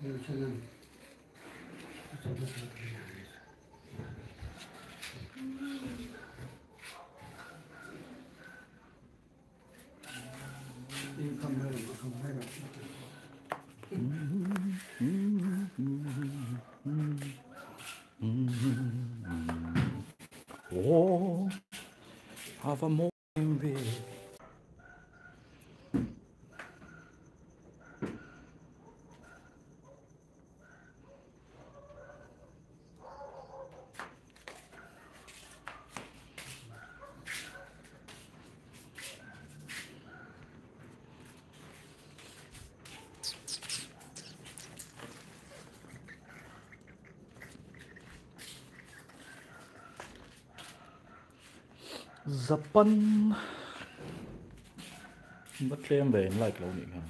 Oh, have a morning with Japan. Bắt thêm về lại lâu nhỉ hả?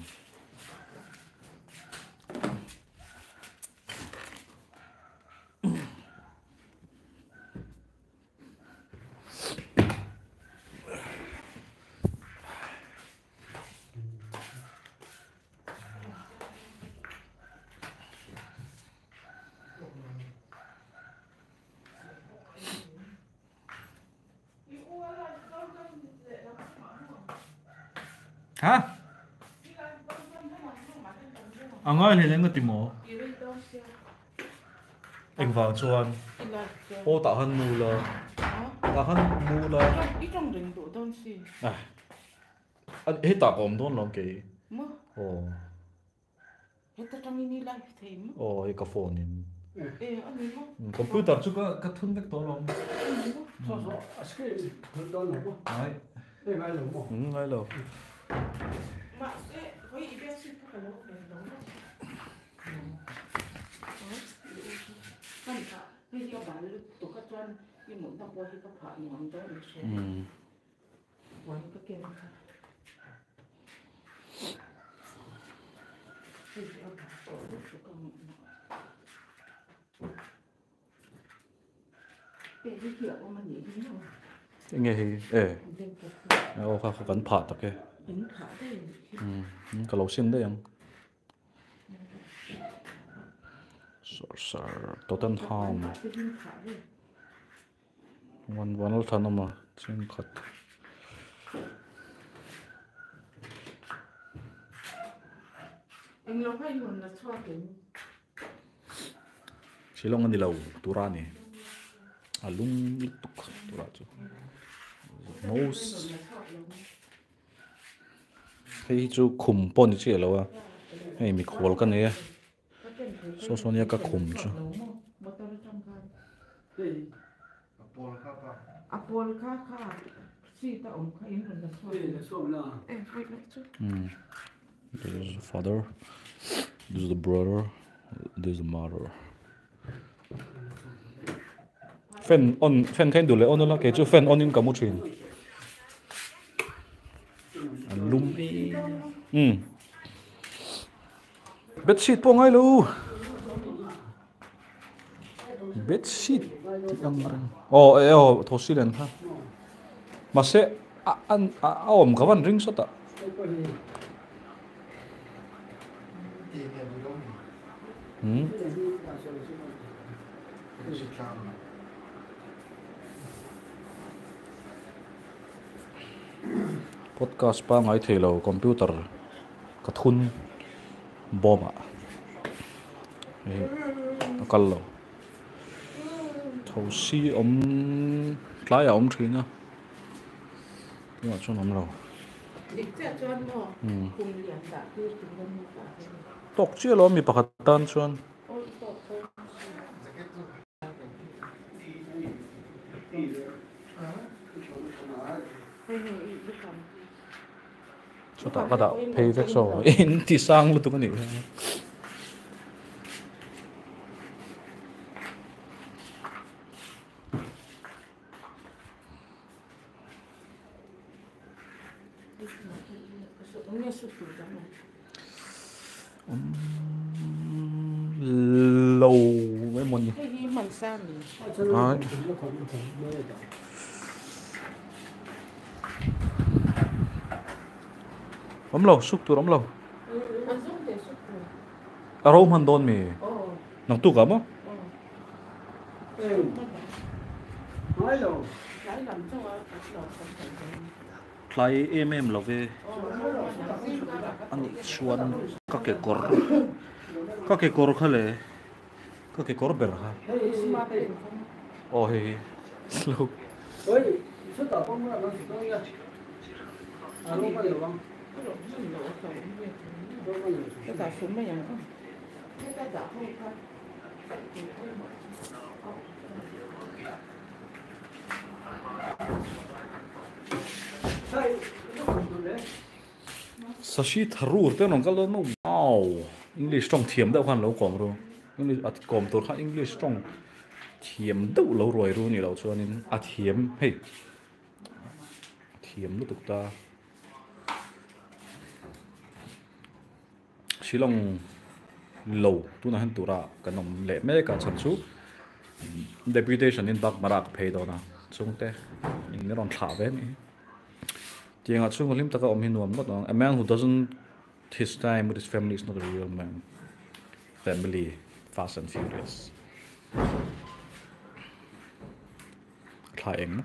Hả? Ông ơi, thì lên cái tìm mổ. Anh vào cho anh. Ô, tạo hơn mù là. Tạo hơn mù là. À. Anh hết tạo ổn thôi lòng kì. Ồ. Ồ, cái cà phone này. Computer chứ có thun vết to lòng. Đấy. Ngay lâu. Nghe thì ô khá khá phạt tập kì cái lẩu xin đấy anh Tottenham one thân mà xin khát chỉ long anh đi lâu turani alung ituk turacho most hay chú khum pon chứ lâu à hay mình khổ cái này số này cái khum chứ this is the father, this is the brother, this is the mother. Fan kain dule on la ke chu fan on in kamu chin lum bed sheet po ngai lu bed sheet ti ang ran thosi len ha ma se an om ka van ring sota podcast pa ngai thelo computer ka thun boma kallo thosi tlai om thina chon om lo tok che lo mi pakatan chuan cho ta cái đạo pay vexo in thì sang luôn tụi cái này lâu mấy món gì ấm lâu xúc tôi ấm lâu Aro man don mi. Nang tu ka mo? Klai em lo ve. Ani chuan ka ke kor khale. Ka ke kor ber ha. Oh he. Slow. Oi, su ta pom na lo su ya. Aro pa lo bang. Cái tàu súng này không? Cái tàu không phải. Sashi tharu te nong kal no wow English strong thiam da khan lo kom ro English at kom tor kha English strong thiam deuh lo roi ru ni lo chuanin a thiam hei thiam lu tuk ta Shillong lo tu na han tura kanom le me ka chan chu deputation in bak marak phei do na chungte in ron thla ve ni tianga chung lim taka om hinuam not a man who doesn't his time with his family is not a real man. Family Fast and Furious thla eng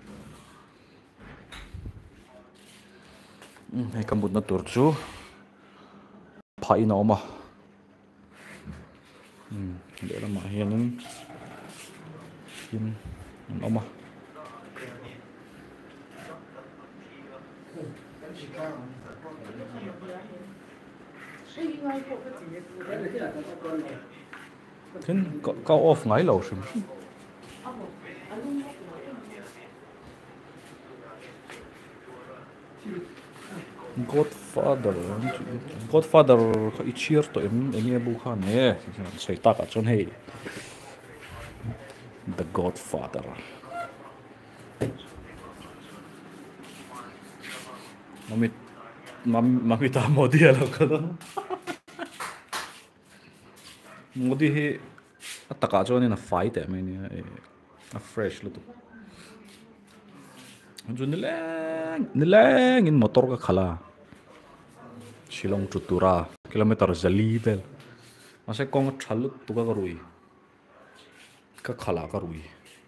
hay kamut na tur chu phai no ma để là mà hiền ông mà thế cao off ngay lâu rồi Godfather ít chia to em nghe bu khan nè xây ta cả chôn hay The Godfather mami ta modi là cái đó modi he tất cả chôn nên là fight em này fresh luôn Anju nilang in motor ka khala Shillong Chutura kilometer zali bel ase kong thalut tu ka rui ka khala ka rui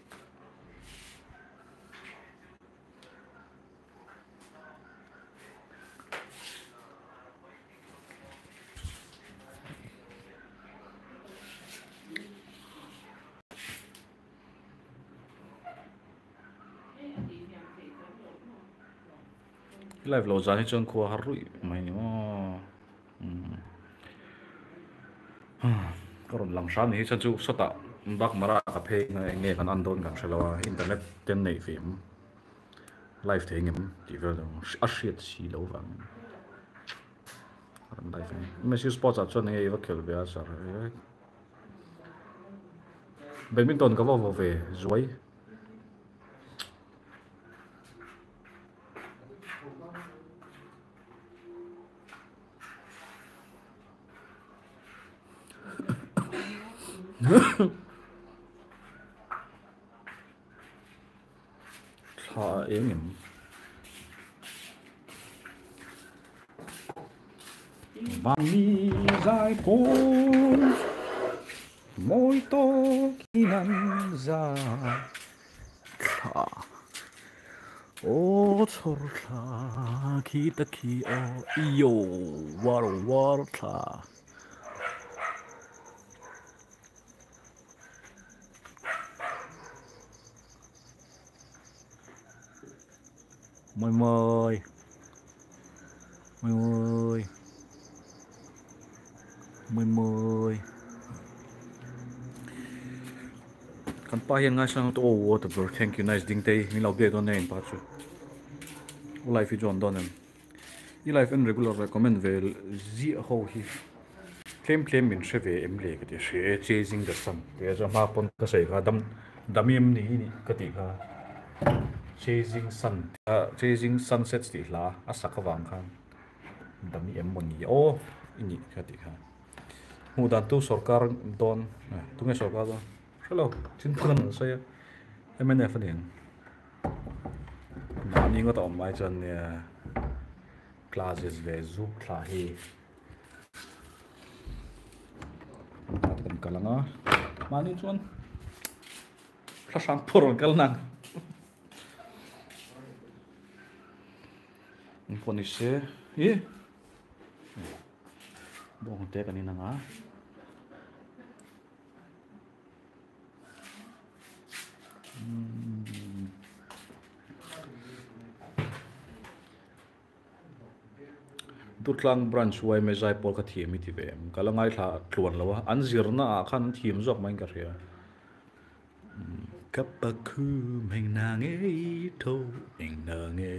live lo zani chon ko harui mai ni mo karon langshan ni chu sota bak mara ka phe nge kan andon kan shalawa internet ten nei film live thing em ti vel a shit si lo van karon live ni messi sports a chon nge va kel be a sar badminton ka vo ve zoi thà em Vani dài côn môi to khi nắng ra thà ô chor thà khi ta khi ô iyo war thà mời kan pa hian ngai sang to water thank you nice ding day mi lau be don nei pa chu life i jon don em I life en regular recommend vel zi ho hi claim min sheve em le ke she chasing the sun te ja ma pon ka sei ga damim ni ka ti ga chasing sunsets ti la asakawang khan dami em moni o ini ka ti ga mu dan tu sarkar don tu nge sarkar don hello chin phan sa ya MNF nen na ni ngo ta mai chan ne classes ve zoom thla hi kalanga mani chuan thla sang phur kal nang poni se e bong te kan inanga Tutlang branch way me zai pol ka thiam ti ve kalangai thla tluan lawa an zirna a khan thiam zok mai ka ria kapaku meng na nge tho eng na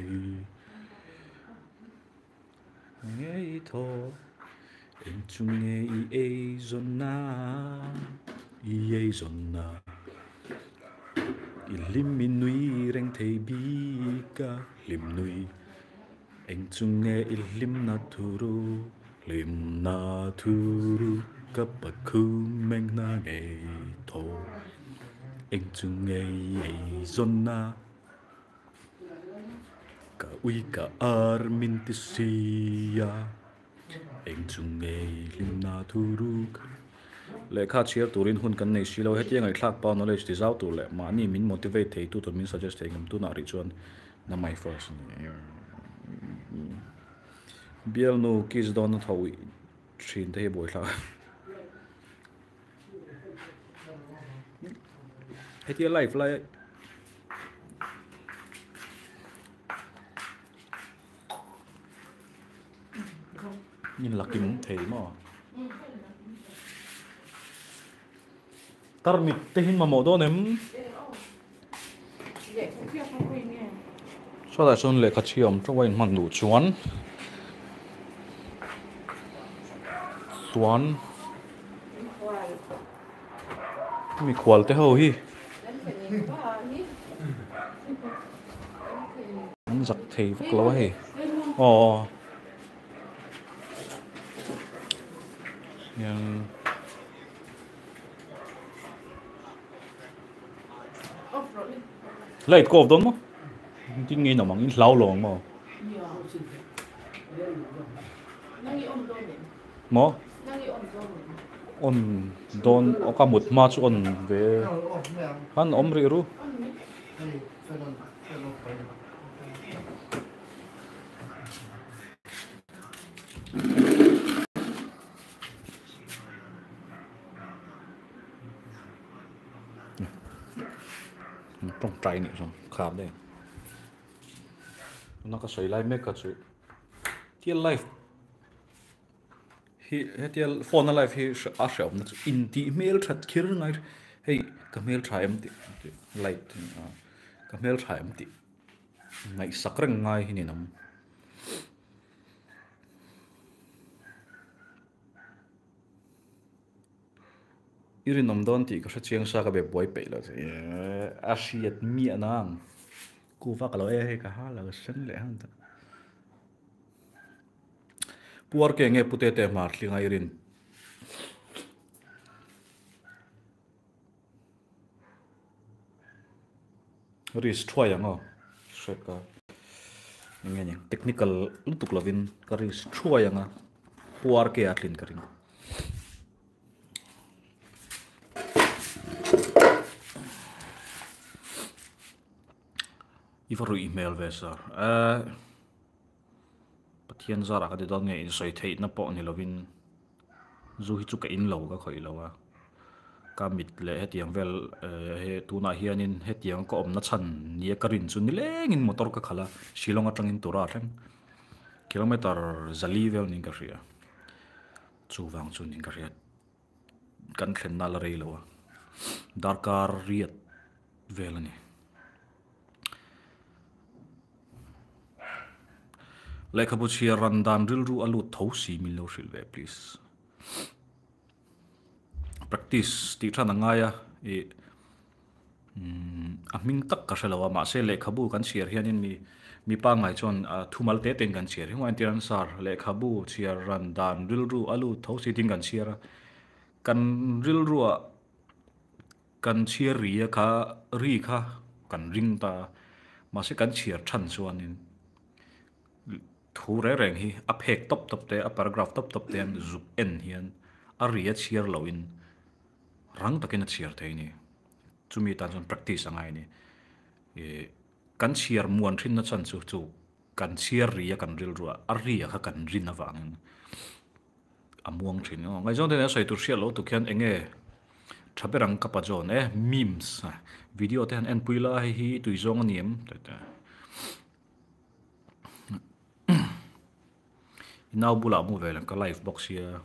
nge tho eng chung nge e zonna zonna lim min nui reng thei bi ka lim nui eng chung nge lim na thuru kapaku meng na nge tho eng chung nge zonna ka ui ka ar min ti sia eng chung nge lim na thuru le kha chiar turin hun kan nei silo heti ngai thlak pa knowledge ti zau tu le ma ni min motivate thei tu to min suggest thei ngam tu na ri chuan na mai first bial no kis don thawi thin te boi thla heti life lai nhìn lakim thei mo tar mit te hin ma mo do nem so da son le khachiom to wain man nu chuan mi khwal te ho hi an zak thei vak lo he yang late ko don mo ting ngi na mang in lau long mo mo on don okamut ma chu on ve han omri ru trong trái này xong khám đây nó có sấy lại mấy cái chuyện tiệt life hi tiệt phone life hi à sao nó in ti mail chat kia ngay hey cái mail try em ti like cái mail try em ti ngay sắc răng ngay hi nè irin nom don ti ka sha chiang sa ka be boy pe la a shiat mi anang ku va ka lo e ka ha la sen le han ta puar ke nge pute te mar thlinga irin ris thwa yang o shet ka nge ni technical lutuk lovin ka ris thwa yang a puar ke atlin karing ifaru email vesar pathian zara ka de don nge in soi thei na po ni lovin zu hi chu ka in lo ka khoi lo wa ka mit le hetiang vel he tuna hianin hetiang ko omna chan ni karin chu ni lengin motor ka khala shilong atangin tura thang kilometer zali vel ning ka ria chu wang chu ning ka ria kan thlen na la rei lo wa darkar riat vel ani like about here randan rilru alu thosi milo shilwe please practice ti thana ngaya e aming tak ka shalawa ma se le khabu kan share hianin mi pa ngai chon thumal te ten kan share hwan tiran sar le khabu share randan rilru alu thosi ting kan share kan rilru kan share ri kha ri kha kan ring ta ma se kan share than chuanin thu re reng hi a phek top top te a paragraph top top te an zup en hian a ria chiar loin rang takin a chiar thei ni chumi tan chon practice angai ni e kan chiar muan thin na chan chu kan chiar ria kan ril ruwa a ria kha kan rin awang amuang thin no ngai jong den sai tur sia lo tu khian enge thaberang kapa jon memes video te han en puila hi tui zong aniam ta now bula mu vel ka live box here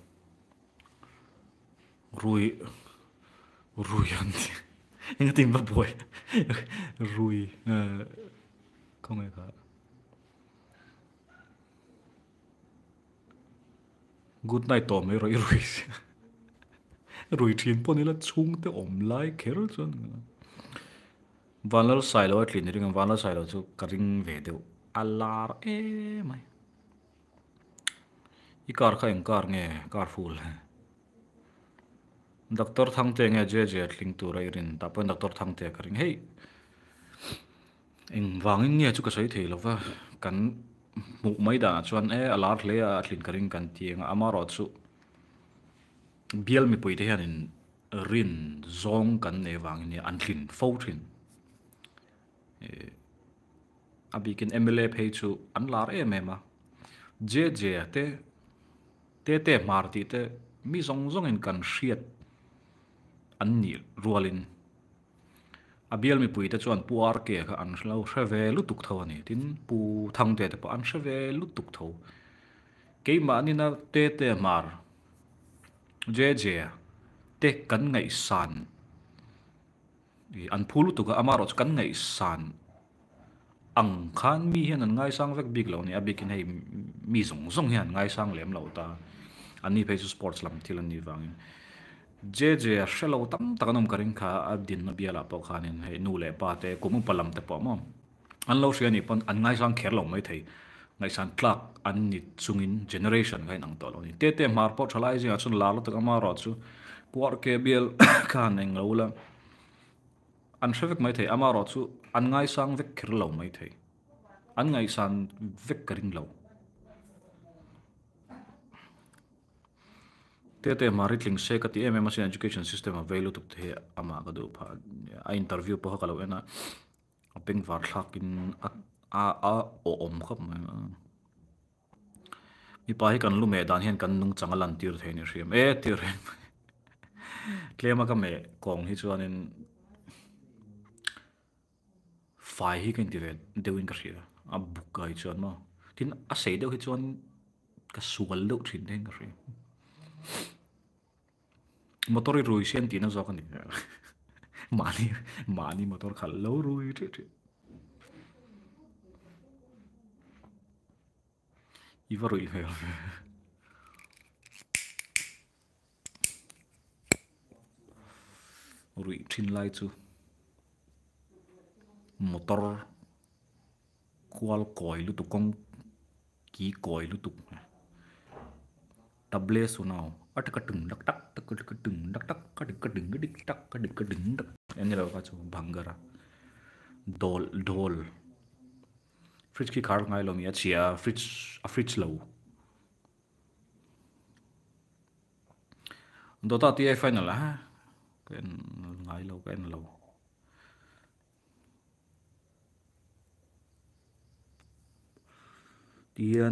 rui rui an inga tim ba boy rui không ai cả good night to me roi rui rui thin pon ila chung te om lai kher chon vanal silo atlin ring vanal silo chu karing ve deu alar mai i kar kha eng kar nge kar full doctor thang te nge je tling tu rai rin ta pon doctor thang te karing hey eng wangin nge chu ka sai thei lova kan mu mai da chuan alar hle a thlin karing kan tiang amaro chu bial mi pui te hianin rin zong kan ne wangin an thlin fo thin abikin MLA phei chu an lar em je te marti te mi zong in kan hriat an ni rualin abial mi pui te chuan puar ke kha an hlo hreve lu tuk tho ani tin pu thang te pa an hreve lu tuk tho keima ani na te mar je te kan ngai san an phulu tu ka amaro kan ngai san ang khan mi hian an ngai sang vek big lo ni abikin hei mi zong hian ngai sang lem lo ta ani phei sports lam thil ani wangin je a shelo tam takanom karing kha adin na biala po khanin hei nu le pa te kumu palam te po mo an lo sia ni pon an ngai sang kher lo mai thei ngai san tlak an ni chungin generation ngai nang to lo ni te mar po thalai ji achun la lo tak amaro chu puar ke bial khan eng lo la an shrevek mai thei amaro chu an ngai sang vek khir lo mai thei an ngai san vek karing lo te maritling se ka ti em machine education system a velu tuk the ama ka do pha a interview po ka lo ena a peng var thlakin a o om khap ma mi pa hi kan lu me dan hian kan nung changalan tir thein riam tir klema ka me kong hi chuanin fai hi kan ti ve deuin ka ria a bukai chuan ma tin a sei deuh hi chuan ka sual lo thin den ka ria motor rui sian ti na zo kan ni mani motor khal lo rui ti iva rui ve rui thin lai chu motor kwal koi lu tu kong ki koi lu tu table su nào atka tung dak tak tak tung dak tak ka ding dik tak ka ding dak ani lo ka chu bhangara dol fridge ki khar ngai lo mi achia fridge lo dota ti final ha ken ngai lo ken lo tian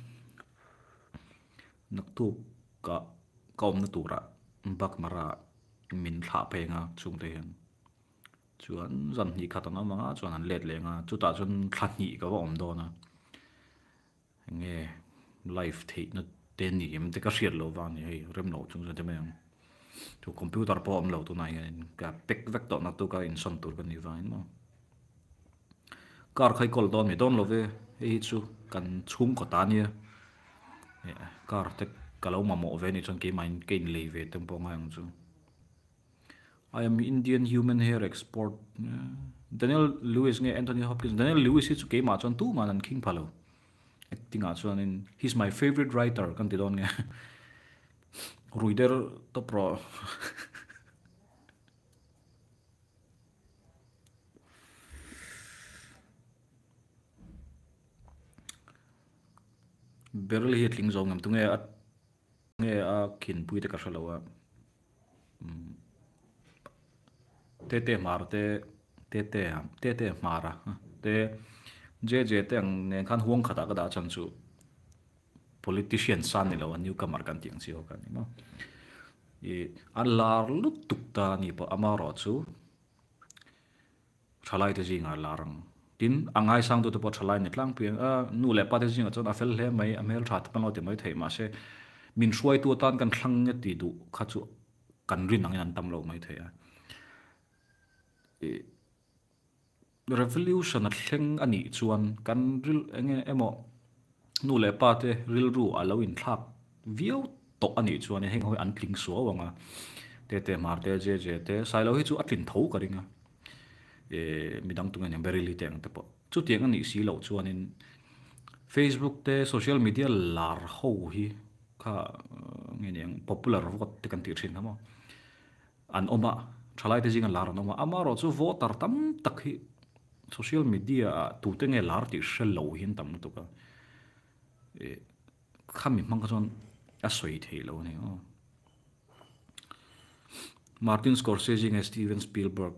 nak tu ka kaum na tura bak mara min thla pe nga chung te hian chuan zan hi khatana manga chuan an let le nga chuta chun thla ni ka wa om do na nge life thei na te ni em te ka hriat lo wa ni hei rem lo chung te me tu computer po om lo tu na hian ka pek vek to na tu ka in son tur ka ni wa in mo kar khai kol don mi don lo ve hei chu kan chhum ko ta ni kar te kalau mamo ve ni chon ke main ke in lei ve tempo ngang chu I am Indian human hair export Daniel Lewis nge Anthony Hopkins Daniel Lewis chu ke ma chon tu manan king phalo acting a chuan in he's my favorite writer kan ti don nge ruider to pro barely hitling zong ngam tu nge a kin pui te ka hlowa te mar te mara te je te ang ne khan huang khata ka da chang chu politician san ni lo newcomer kan tiang chi ho kan ni ma e alar lut tuk ta ni po amaro chu thalai te jinga larang tin angai sang tu te po thalai ni tlang piang a nu le pa te jinga chon afel hle mai amel that pan lo te mai thei ma se min suai tu tan kan thlang nge ti du kha chu kan rin ang an tam lo mai thei a revolution a thleng ani chuan kan ril enge emo nu le pa te ril ru alo in thak viau to ani chuan heng hoi an tling so wanga te mar te je te sai lo hi chu atlin tho ka ringa midang tunga ne berili teng te po chu tiang ani si lo chuan in Facebook te social media lar ho hi kha nge neng popular vote te kan ti thin hamo an oma thalai te jinga lar no ma amaro chu voter tam tak hi social media tu te nge lar ti shel lo hin tam tu ka khami mang ka chon a soi thei lo ne Martin Scorsese nge Steven Spielberg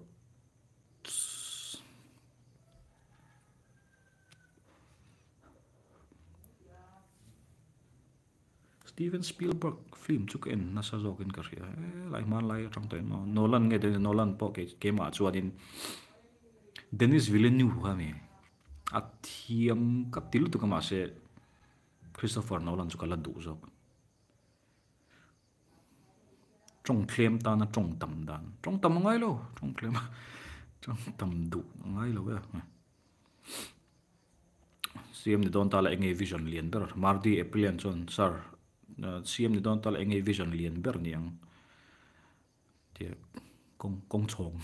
Steven Spielberg film chu ken na sa zokin ka ria lai man lai tang te no Nolan nge de Nolan po ke ma chuanin Denis Villeneuve ha me athiam ka til tu ka ma se Christopher Nolan chu kala du zok trong claim ta na trong tam dan trong tam ngai lo trong claim trong tam du ngai lo ya CM ni don ta la nge vision lian ber Mardi Aprilian chon sir CM ni don ta la nge vision lian ber niang tie kong chong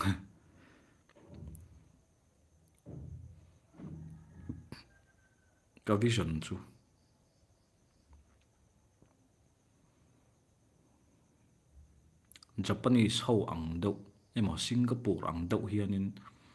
ka vision chu Japanese ho ang do emo Singapore ang do hianin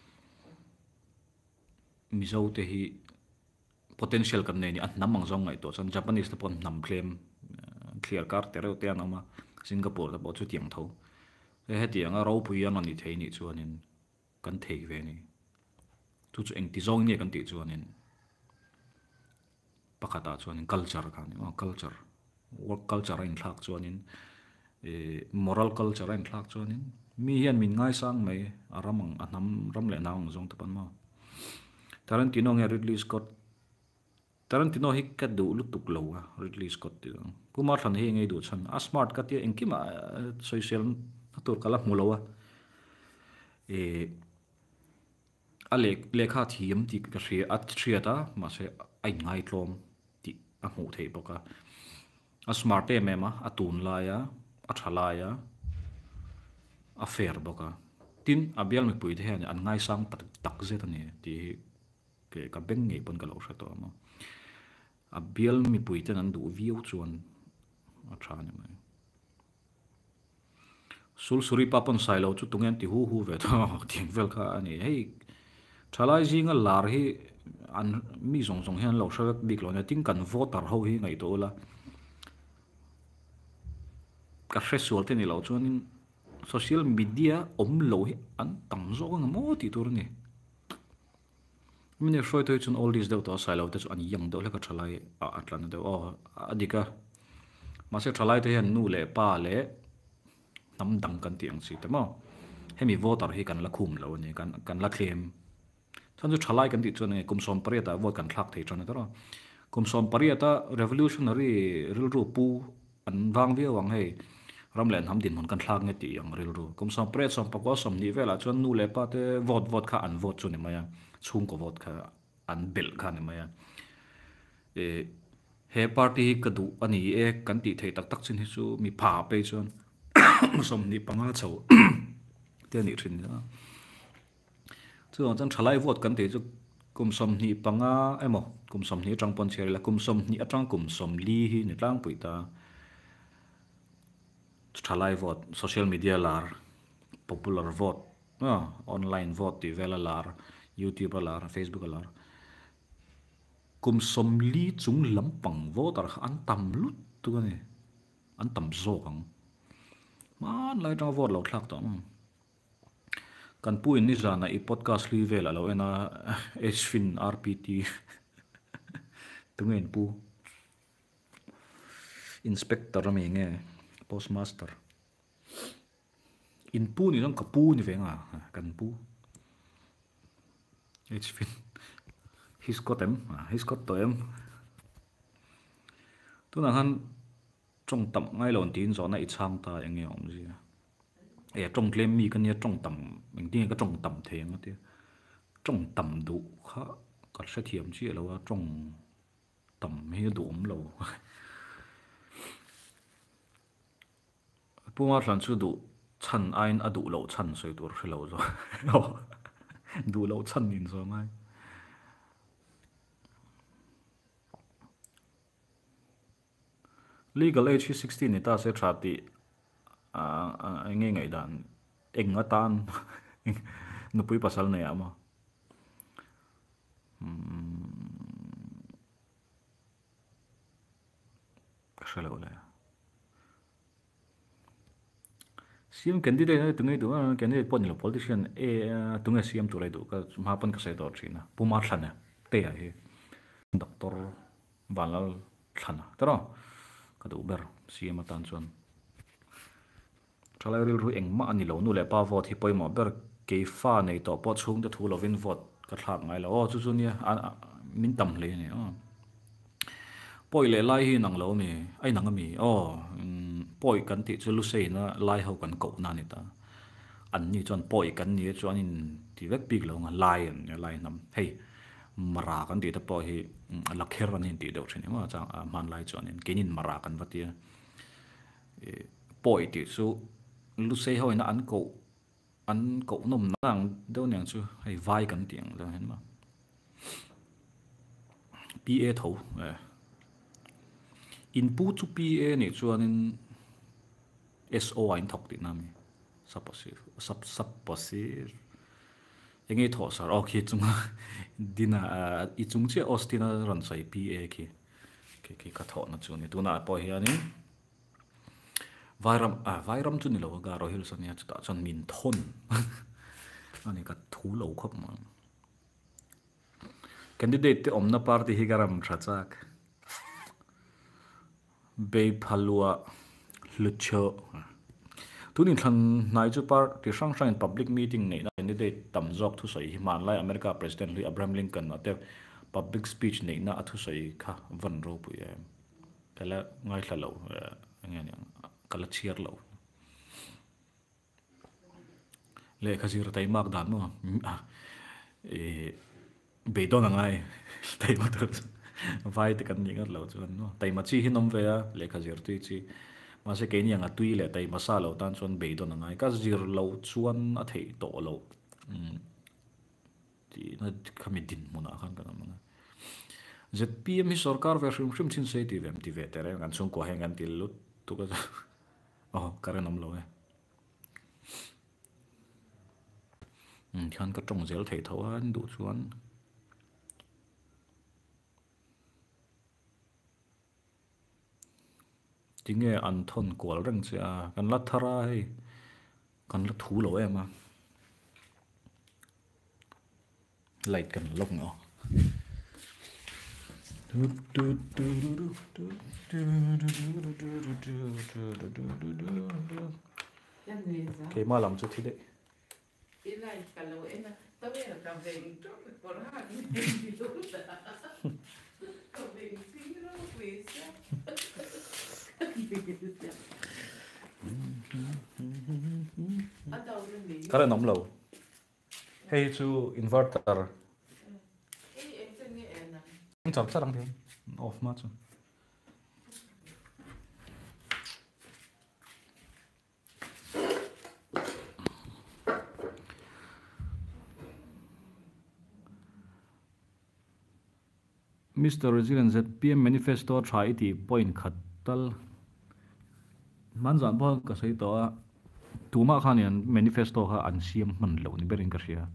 mizo te hi potential kan nei ni an namang zong ngai to chan Japanese te pon nam claim clear car te reu te anama Singapore te bo chu tiang tho he tiang a ro pui an ani thei ni chuanin kan thei ve ni chu eng ti zong ni kan ti chuanin pakata chuanin culture kan culture work culture in thak chuanin moral culture in thak chuanin mi hian min ngai sang mai aramang anam ram le naung zong tapan ma Tarantino nge Ridley Scott Tarantino hi ka du lutuk lo Ridley Scott ti kuma than hi ngai du chan a smart ka ti engkima social tur kala mulowa a lekha thiam ti ka hria at thriata ma se ai ngai tlom ti a mu thei boka a smart te mema a tun la ya a thala ya a fair boka tin a bial mi pui the an ngai sang tak zeta ni ti ke ka beng nge pon ka lo hra to ma a bial mi pui te nan du viu chuan a tha ni mai sul suri papon sailo chu tungen ti hu ve to ting vel kha ani hei thalai jinga lar hi an mi zong zong hian lo hrawek bik lo na ting kan voter ho hi ngai to la ka hresual te ni lo chuanin social media om lo hi an tam zo nga mo ti tur ni mine hroi toi chun all these deuh to sailo te chu an yang do le ka thalai a atlan de adika ma se thalai te hian nu le pa le nam dang kan tiang si te mo hemi voter hi kan la khum lo ni kan la claim chan chu thalai kan ti chuan kum som pariata vote kan thlak thei chon to kum som pariata revolutionary ril ru pu an wang vi wang hei ramlen ham din mon kan thlak nge ti yang ril ru kum som pret som pakwa som ni vela chuan nu le pa te vote kha an vote chu ni maya chung ko vote kha an bel kha ni maya he party ka du ani kan ti thei tak tak chin hi chu mi pha pe chuan som ni panga chho te ni thin na chu chan thalai vote kan te chu kum som ni panga emo kum som ni tang pon cher la kum som ni atang kum som li hi ni tlang pui ta thalai vote social media lar popular vote online vote ti vela lar YouTube lar Facebook lar kum som li chung lampang voter an tam lut tu ni an tam zo kang man lai tang vote lo thlak to kan pu in ni zana I podcast li vela lo ena hfin rpt tungen pu inspector mi nge postmaster in pu ni long ka pu ni venga kan pu hfin his got em his got to em tu na han trong tam ngai lon tin zo na I chang ta enge om ji trong claim mi kan ya trong tam mình tin ka trong tam the ma ti trong tam du kha ka sa thiam chi lo wa trong tam he du lo pu ma san chu du chan ain adu lo chan soi tur lo zo du lo chan nin zo mai legal age 16 ni ta se thati ngai dan enga tan nu pui pasal ne ama kasala ola CM candidate na tungai du candidate pon lo politician tungai CM tu lai du ka mapan ka sai do china puma thana te a he doctor balal thana taro ka du ber CM tan chon chalai ril ru engma ani lo nu le pa vote hi poimo ber ke fa nei to po chung te thu lovin vote ka thak ngai lo chu chu nia min tam le ni poi le lai hi nang lo mi ai nang mi poi kan ti chu lu sei na lai ho kan ko na ni ta an ni chon poi kan ni chuan in ti vek big lo nga lai nam hei mara kan ti ta po hi lakher an in ti do thini ma chang man lai chuan in kenin mara kan vatia poi ti chu lu sei ho na an ko nom nang do nyang chu hei vai kan tiang lo hen ma PA tho input chu PA ni chuan in SO in thok ti na mi supposir enge tho sar okay chunga dina I chung che Austin ran sai PA ki ka tho na chu ni tu na po hiani vairam chu ni lo ga ro hil san ya chu ta chon min thon ani ka thu lo khop ma candidate te omna party hi garam thachak be phalua lucho tunin than nai chu par ti sang sang public meeting nei na candidate tam jok thu sai hi man lai America president Louis Abraham Lincoln ate public speech nei na thu sai kha van ro pu ya kala ngai thalo nge ni kala chiar lo le khazir tai mak dan mo be don ngai tai mak vai te kan ninga lo chuan no tai ma chi hinom ve a le khazir tu chi ma se ke ni anga tui le tai ma sa lo tan chuan be don ngai ka zir lo chuan a thei to lo ti na khami din mona khan kan ma ZPM hi sarkar ve shrim chin sei ti vem ti ve tere ngan chung ko hengan til lut tu ka karen nam lo khan ka trong zel thei tho an du chuan tinge an thon kwal reng cha kan la thara hei kan la thu lo em light kan lok ngo ke ma lam chu thi de Ilai kalau ena tapi nak kambing tu korang ni tu kambing sini kuisa atau ni kare nom lo hey chu inverter itu ni ena chap charang thi off ma chu Mr. Resident ZPM manifesto try ti point khatal man zan ba ka sei to tuma khanian manifesto kha an siam man lo ni berin ka sia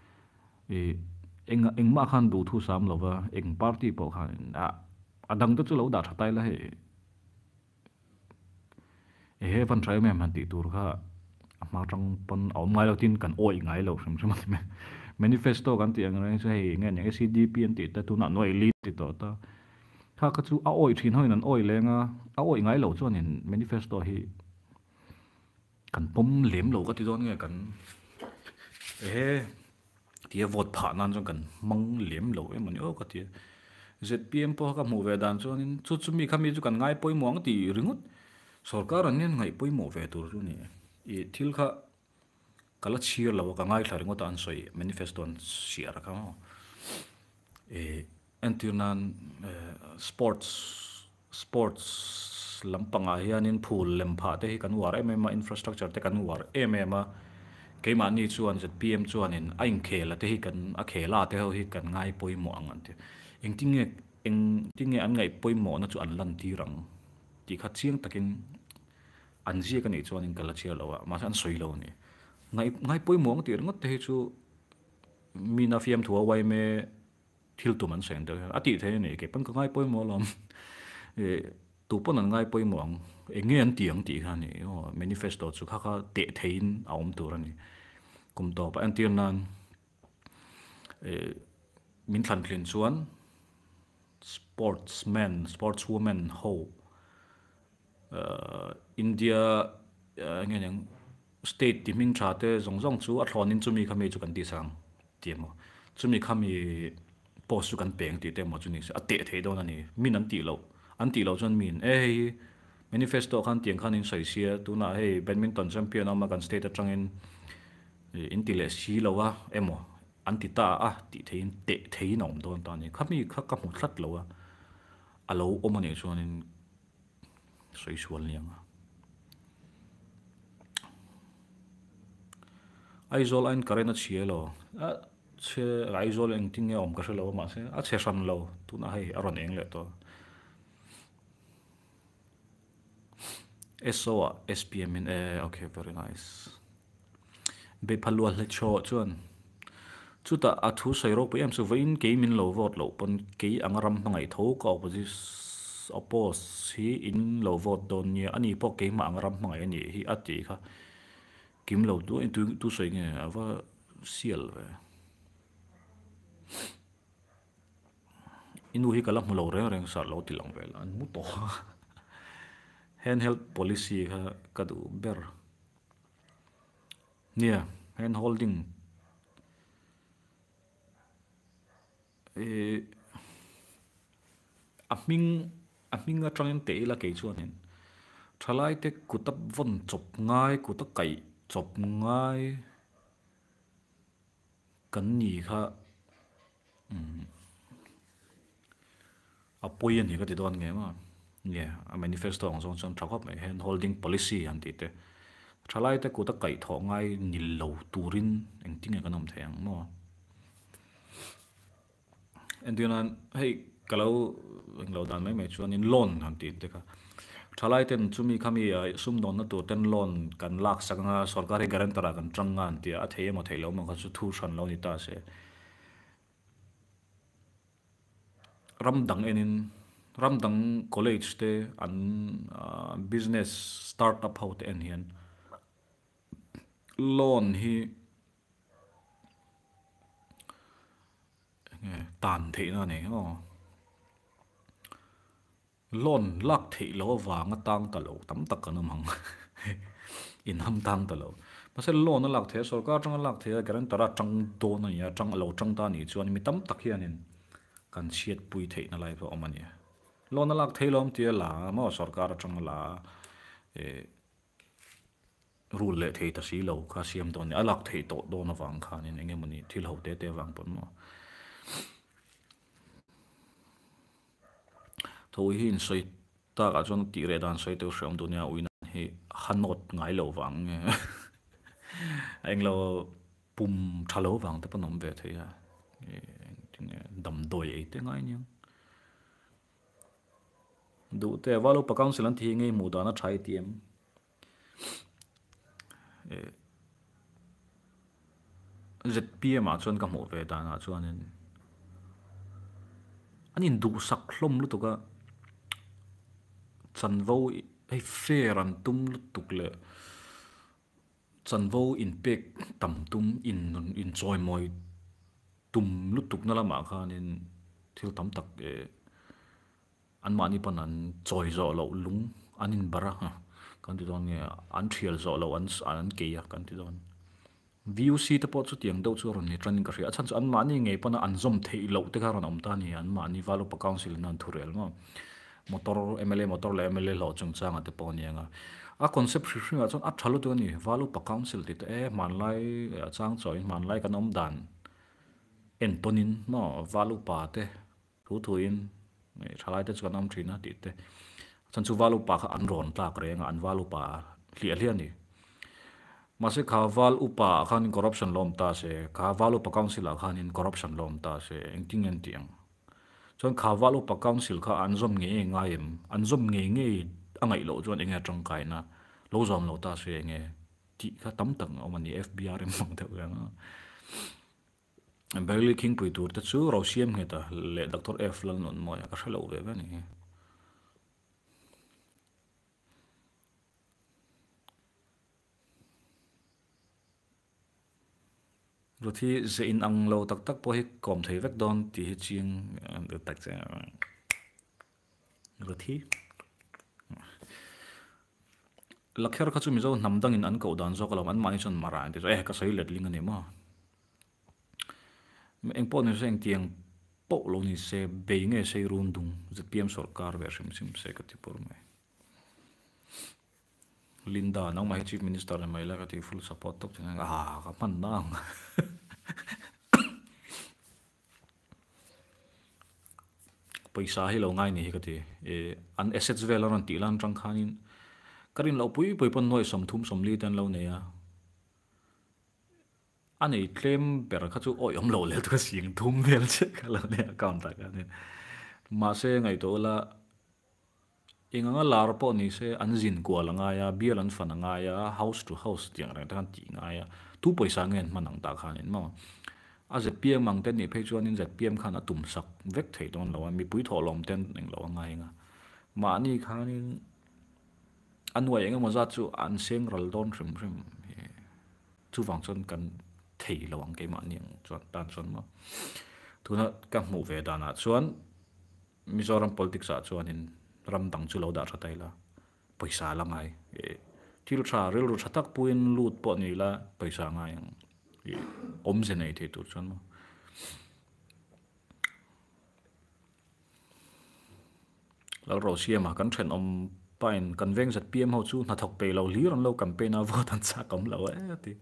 eng ma khan du thu sam lo wa eng party po khan adang to chu lo da thatai la he van try me man ti tur kha mà trong pon ông ngay đầu tiên cần oi ngay lâu xem manifesto kan ti ang sa hi nge ne CDP an ti ta tu na noi li ti to ta kha ka chu a oi thin hoi nan oi lenga a oi ngai lo chuan in manifesto hi kan pom lem lo ka ti don nge kan tia vote pha nan jong kan mang lem lo em ani o ka tia ZPM po ka mu ve dan chuan in chu chu mi khami chu kan ngai poi mong ti ringut sarkar an ngai poi mo ve tur chu ni e thil kha kala cheer lo ka ngai thlar ngot an soi manifesto an share ka mo antirnan sports lampanga hianin phul lempha te hi kan war em infrastructure te kan war em ke ma ni chuan ZPM chuan in ain khela te hi kan a khela te ho hi kan ngai poi mo ang an te eng tinge an ngai poi mo na chu an lan ti rang ti kha chiang takin an zia ka ni chuan in kala cheer lo ma san soi lo ni ngai poi mo ang ti ngot te hi chu mina fiam thua wai me thil tu man seng de ati the ni ke pan ka ngai poi mo lom tu pon an ngai poi mo ang nge an tiang ti kha ni manifesto chu kha te thein aum tur ani kum to pa an tir nan min thlan thlin chuan sportswoman ho India nge nang state timing thate zong chu a thlonin chumi khami chu kan ti sang tiemo chumi khami post chu kan peng ti te mo chu ni a te thei don ani min an ti lo chon min manifesto khan tiang khan in sai sia tu na hey badminton champion ama kan state atangin in ti le si lo wa emo an ti ta a ti thein te thei nom don ta ni khami kha ka mu thlat lo wa alo omani chuan in soi sual niang aizol ein karena chielo a che aizol eng tinge om ka lo ma se a che san lo tu na hei aron eng le to SO SPM in okay very nice be phalual le cho chuan chuta a thu sai ro pm so vein ke min lo vote lo pon ke angaram ngai tho ka oppose hi in lo vote don ni ani po ke ma angaram ngai ani hi ati kha kim lo tu sai nge ava sial ve inu hi kala mu lo reng sa lo ti long vel an mu to handheld policy ka du ber nia hand holding aming atangin te la ke chuanin thalai te kutap von chop ngai kuta kai chop ngai kan ni kha apoyan hi ka ti don nge ma a manifesto ang song chon thakop me hand holding policy an ti te thalai te kuta kai tho ngai nil lo turin eng tinge kanom theng mo endinan hey kalau englo dan me chuan in loan han ti te ka thalai ten chumi khami sum don na tu ten loan kan lak sanga sarkari guarantor kan tranga an ti a thei mo thei lo ma kha chu thu san lo ni ta se ramdang college te an business startup how te en hian loan hi tan thei na ne loan lak thei lo wanga tang ta lo tam tak kan mang in ham tang ta lo pasal loan lak the sarkar tang lak the guarantor tang do na ya tang lo tang ta ni chuan mi tam tak hianin kan siat pui thei na lai pa omani loan lak thei lom tia la ma sarkar tang la rule le thei ta si lo kha siam don ni alak thei to do na wang khan in enge mani thil ho te wang pon mo thôi hin soi ta cả chọn tỷ lệ đàn soi tiêu sớm dunia uin hi hanot ngai lo wang anh lo pum thalo wang te panom ve thei à dam doi ấy te ngai nyang du te valo pa council an thi ngei mu da na thai tiam ZPM a chon ka mo ve da na chuan anin du sak hlom lu to ka chan vo ei fair an tum lu tuk le chân vô in pek tam tum in joy moi tum lúc tục nó là mà khan nên thiếu tắm tắc an mani pan an joy zo lo lung an in bara ha kan ti don nge an thial zo lo an ke ya kan ti don VUC te pot chu tiang do chu ron ni tran ka ria chan chu an mani nge pana an zom thei lo te ka ron om ta ni an mani valu pa council nan thurel ma motor MLA motor le MLA lo chung chang ate pon yang a concept hri nga chon a thalo tu ni valu pa council ti te man lai chang choi man lai kan om dan en tonin ma valu pa te thu thuin thalai te chuan am thina ti te chan chu valu pa kha an ron tlak renga an valu pa hlian ni mase kha val upa khan corruption lom ta se kha valu pa council khan in corruption lom ta se engting en tiang chon kha valu pa council kha an zom nge ngaim an zom nge angai lo chuan enga tang kai na lo zom lo ta se nge ti kha tam tang omani FBR mong te nga Barely King pui tur te chu ro siam nge ta le Dr. F lan non mo ka shalo ve ba ni rồi thì dễ in ang lâu tắc tắc po hi kom thei vek don ti hi chiang được tắc cha rồi thì lakher kha chu mi zo nam dang in an ko dan zo kalam an mani chon mara te ka sai let ling ani ma eng po ne seng tiang po lo ni se be nge se rundung ZPM sarkar ver sim se ka ti por me Linda nang mai chief minister na mai la ka ti full support tok chang ka pan nang paisa hi lo ngai ni ka ti an assets vel ron ti lan tang khanin karin lo pui pon noi som thum som li tan lo ne ya anh ấy claim bèn khát chú oi ông lầu lên tôi xiên thum vel chứ cái lần này account ta cái này mà sẽ ngày đó là anh ang lar po ni se an zin kwa la nga ya bial an fan nga ya house to house tiang ra tan ti nga ya tu paisa ngen manang ta khan in ma a ze pm mang ten ni phei chuan in ze pm khan a tum sak vek thei don lo mi pui tho lom ten eng lo nga nga ma ni khan in an wai eng ma za chu an seng ral don rim chu wang chon kan thei lo ang ke ma ni chuan tan chon ma tu na ka mu ve da na chuan Mizoram politics a chuan in ram dang chu lo da tha tai la paisa la ngai thil tha rel ru thatak puin lut po ni la paisa ngai om je nei the tu chon ma la ro sia ma kan thlen om pain kan veng zat pm ho chu na thok pe lo li ron lo campaign a vote an cha kom lo ti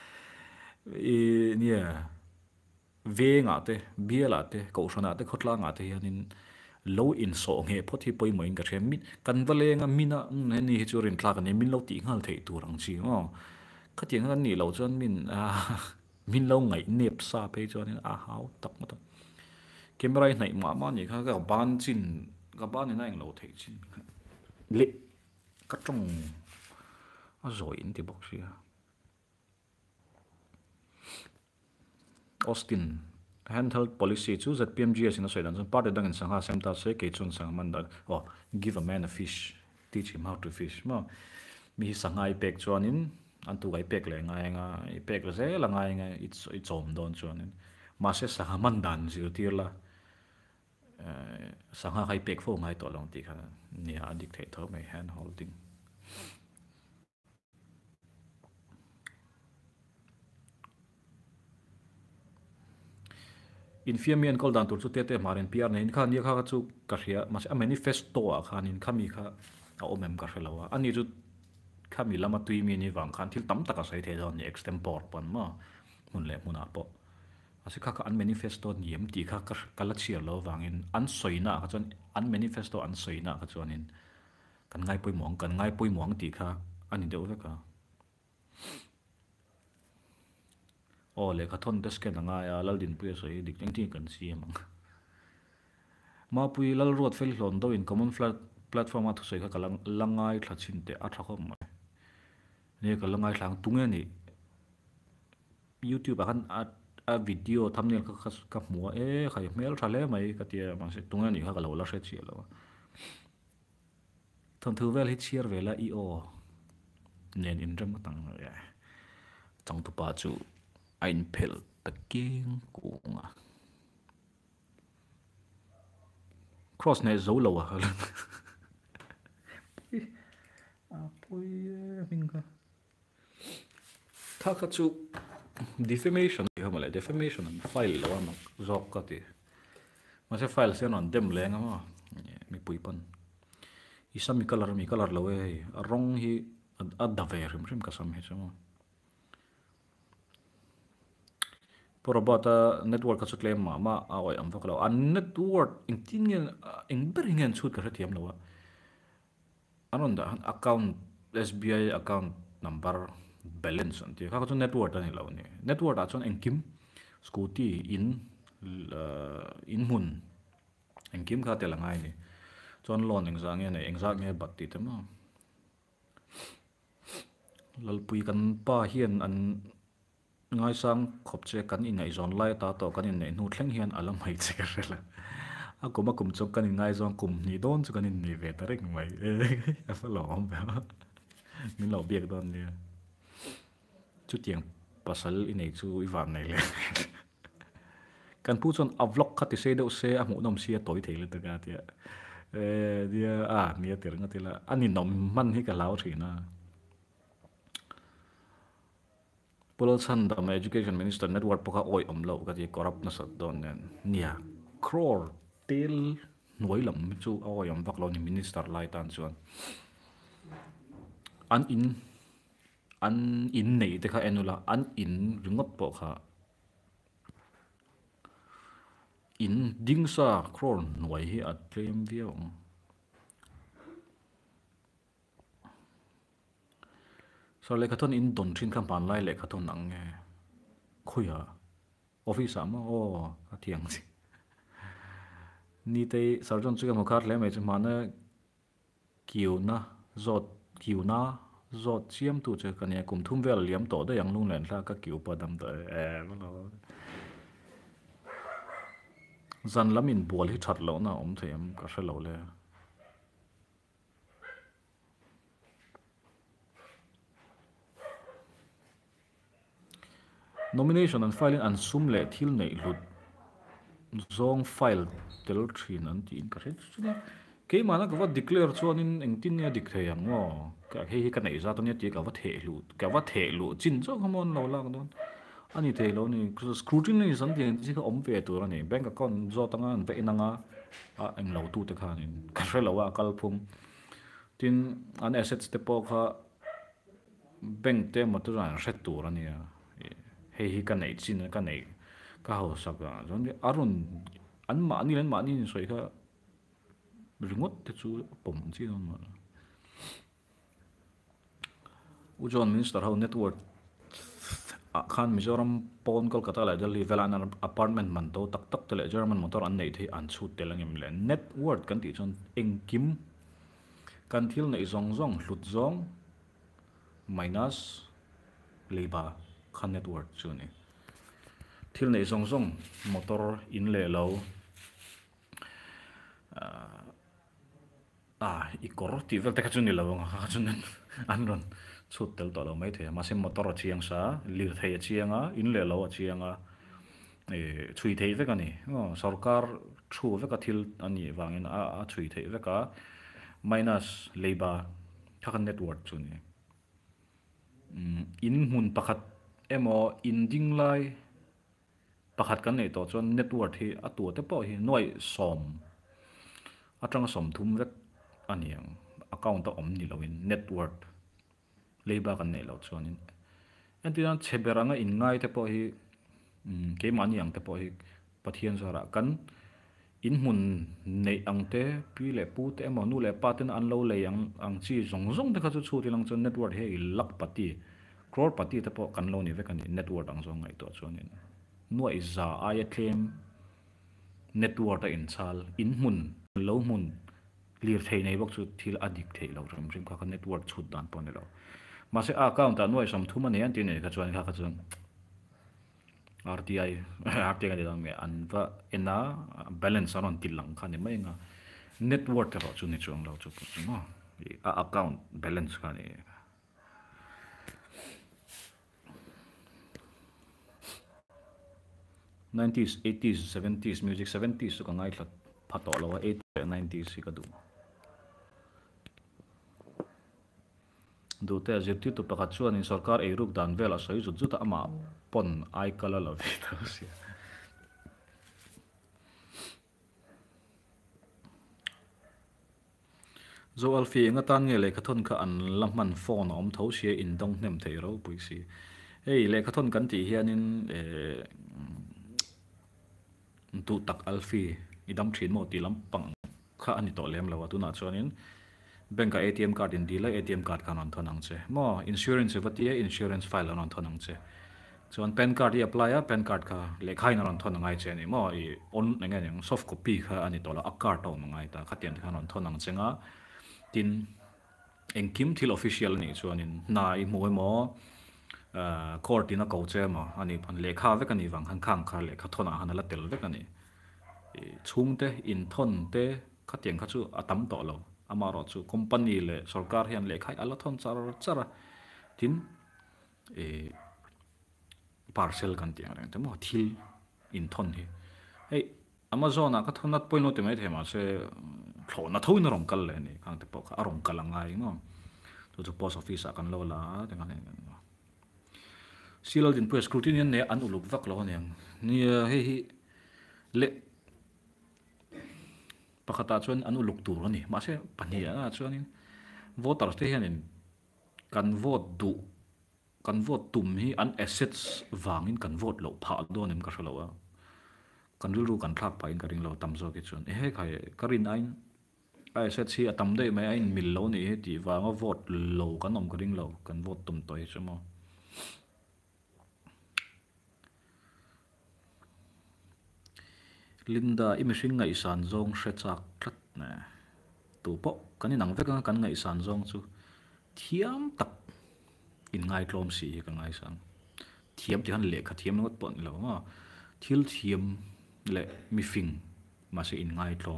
nia ve nga te biela te ko shona te khotla nga te hianin low in so nge phothi poi moi nga them mit kan vale nga mina ni hi churin thla kan min lo ti ngal thei tu rang chi ngo khati nga ni lo chon min lo ngai nep sa pe chon a hau tak ma ta camera nei ma ni kha ka ban chin ka ban ni na eng lo thei chin le ka trong a zoi in ti box ya Austin handheld policy chu ZPMGS in a Sweden part dang in sangha semta se ke chun sang man da give a man a fish teach him how to fish ma mi sangai pek chuan in an tu gai pek le ngai nga I pek le ze la ngai nga it's om don chuan in ma se sangha man dan zir tir la sangha gai pek fo ngai to long ti kha ni a dictator mai hand holding in fiamian kol dan tur chu te marin PR nei kha ni kha chu ka ria ma a manifesto a khan in khami kha a omem ka helawa ani chu khami lama tui mi ni wang khan thil tam taka sai the don extempore pan ma mun le mun a po ase kha an manifesto niam ti kha kala chiar lo wangin an soina kha chon an manifesto an soina kha chuan in kan ngai poi mong ti kha ani deu ve ka le ka thon des ke nga ya lal din pu so dik ting ting kan si mang ma pui lal rot fel hlon do in common platform a thu sei ka langai thla chin te a tha khom ma ne ka langai thlang tunga ni YouTube kan a video thumbnail ka mu khai mel thale mai ka tia mang se tunga ni ka lo la se chi lo thon thu vel hi chiar vela I o nen in ram tang ya chẳng tu pa chu ein phel taking ku nga cross ne zo lo a pui mình ka kha chu defamation hi hamale defamation an file lo an zok ka ti ma se file se non dem leng ma mi pui pan isam mi color lo e rong hi adaver rim ka sam hi chama por about network ka chu claim ma a oi am vak lo an network ingtingen ingberingen chut ka thiam lo anon da account SBI account number balance an ti kha chu network ani lo ni network a chon engkim scooty in mun engkim kha te langai ni chon loan engzang nge engzak nge bat ti tama lalpui kan pa hian an ngai sang khop che kan in ngai zon lai ta to kan in nei nu thleng hian alam hai che ka rela a kuma kum chok kan in ngai zon kum ni don chu kan in ni ve ta rek mai a fa lo om ba min lo biak don ni chu tiang pasal in nei chu i van nei le kan pu chon avlog khati se do se a mu nom sia toi theile ta ga tia dia ni ter nga tila ani nom man hi ka lao thina Polsan da education minister network poka oi omlo ka ti corrupt na sat don nia crore tel noi lam chu oi om baklo ni minister lai tan chuan an in nei te kha enula an in ringot po kha in dingsa crore noi hi at claim view so le khaton in don thin kham pan lai le khaton ang nge khuya office ama o athiang chi ni te sarjon chu ka mokhat le me chu mana kiuna zot chiam tu che kan ya kum thum vel liam to da yang lung len la ka kiu pa dam da lo zan lamin bol hi that lo na om them ka hre lo le nomination and filing and sum le thil nei lut zong file tel thin an tin ka ret chuna ke mana ka va declare chuan in engtin ne dik theyang ngo ka he ka nei za to ne ti ka va the lu chin zo hamon lo la don ani te lo ni scrutiny san ti chi ka om ve tur ani bank account zo tanga an ve inanga a eng lo tu te kha ni ka hre lo wa kal phum tin an assets te po kha bank te mo tu ran hret tur ani hei ka nei chin ka nei ka ho saka zon de arun an ma ni soi kha ringot te chu pom chi non ma ujon minister how network khan mizoram pon kolkata la delhi velan apartment man to tak tele german motor an nei the an chu telangim le network kan ti chon engkim kan thil nei zong hlut zong minus leba khan network chu ni thil nei zong motor in le lo i kor ti vel te ka chu ni lo nga chu nen an ron chut tel to lo mai the ma se motor chiang sa lir thei chianga in le lo chianga chui thei ve ka ni sarkar thu ve ka thil ani wangin a chui thei ve ka minus leba khan network chu ni in mun pakhat emo in ding lai pakhat kan nei to chon network hi atu te po hi noi som atang som thum vek aniang account ta om ni loin network leba kan nei lo chonin antina cheberanga in ngai te po hi ke mani ang te po hi pathian zara kan in mun nei angte pi le pu te emo nu le paten an lo le ang chi zong te kha chu chu ti lang chon network he lak pati crore pati te po kan lo ni ve kan network ang zong ngai to chonin nuai za ai claim network ta in chal in mun lo mun clear thei nei bok chu thil adik thei lo rim kha network chut dan pon lo ma se account ta nuai sam thuma ne an ti nei kha chuan kha chuan RTI ga dang me an va ena balance aron tilang kha ne mai nga network ta ro chu ni chuang lo chu pu no account balance kha ne 90s 80s 70s music 70s so ka ngai thlat phato lo 80s 90s ka du du te zirti tu pakhat chuan in sarkar ei ruk dan vela soi zut zut ama pon ai kala lo vi ta sia zo alfi nga tan nge le khathon kha an lamman phone om tho sia in dong nem thei ro pui si ei le khathon kan ti hianin tu tak alfi idam thin mo ti lam pang kha ani to lem lawa tu na chuanin bank ka ATM card in dila ATM card kan on thonang che mo insurance vatia insurance file on thonang che chuan pen card hi apply a pen card kha lekhai na ron thonangai che ni mo I on nge nge soft copy kha ani to la a card to mangai ta khatian khan on thonang chenga tin engkim thil official ni chuanin nai mo court in a ko che ma ani phan lekha ve kani wang han khang kha lekha thona han la tel ve kani chung te in thon te khatiang kha chu atam to lo ama ro chu company le sarkar hian lekhai ala thon chara tin parcel kan tiang reng te mo thil in thon hi hey amazon a ka thonat poino te mai thema se thlona thoin rong kal le ni kang te pok arong kalangai mo to post office a kan lo la te kan silal din press scrutiny ne an uluk vak lo niang ni hi le pakhata chuan an uluk tur ani ma se pania chuanin voters te hianin kan vote tum hi an assets wangin kan vote lo pha do nem ka hlowa kan ru kan thak pa in ka ring lo tam zo ki chun he khai karin ain assets hi atam dei mai ain mil lo ni he ti wanga vote lo kan om ka ring lo kan vote tum toi chamo Linda imishing ngai san zong shechak tlat na tu po kan inang veka kan ngai san zong chu thiam tak in ngai tlom si ka ngai sang thiam ti han le kha thiam ngot pon lo ma thil thiam le mi fing ma se in ngai tlom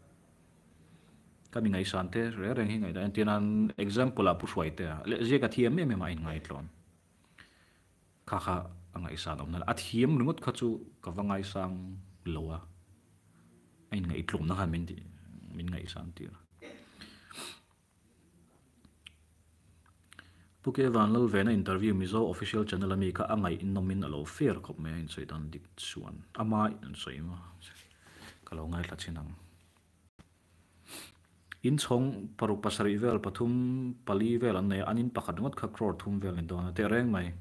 ka mi ngai san te re reng hi ngai da tin an example a pu shwai te le je ka thiam me ma in ngai tlom kha angai san om na a thiam ngot kha chu ka wangai sang lowa ain ngai tlom na han min ngai san ti puke van lal vena interview mizo official channel ami ka angai in nomin alo fair khop me in soidan dik chuan ama in soima kalau ngai la chinang in chong paru pasari vel pathum pali vel an ne anin pakhat ngot kha crore thum vel in dona te reng mai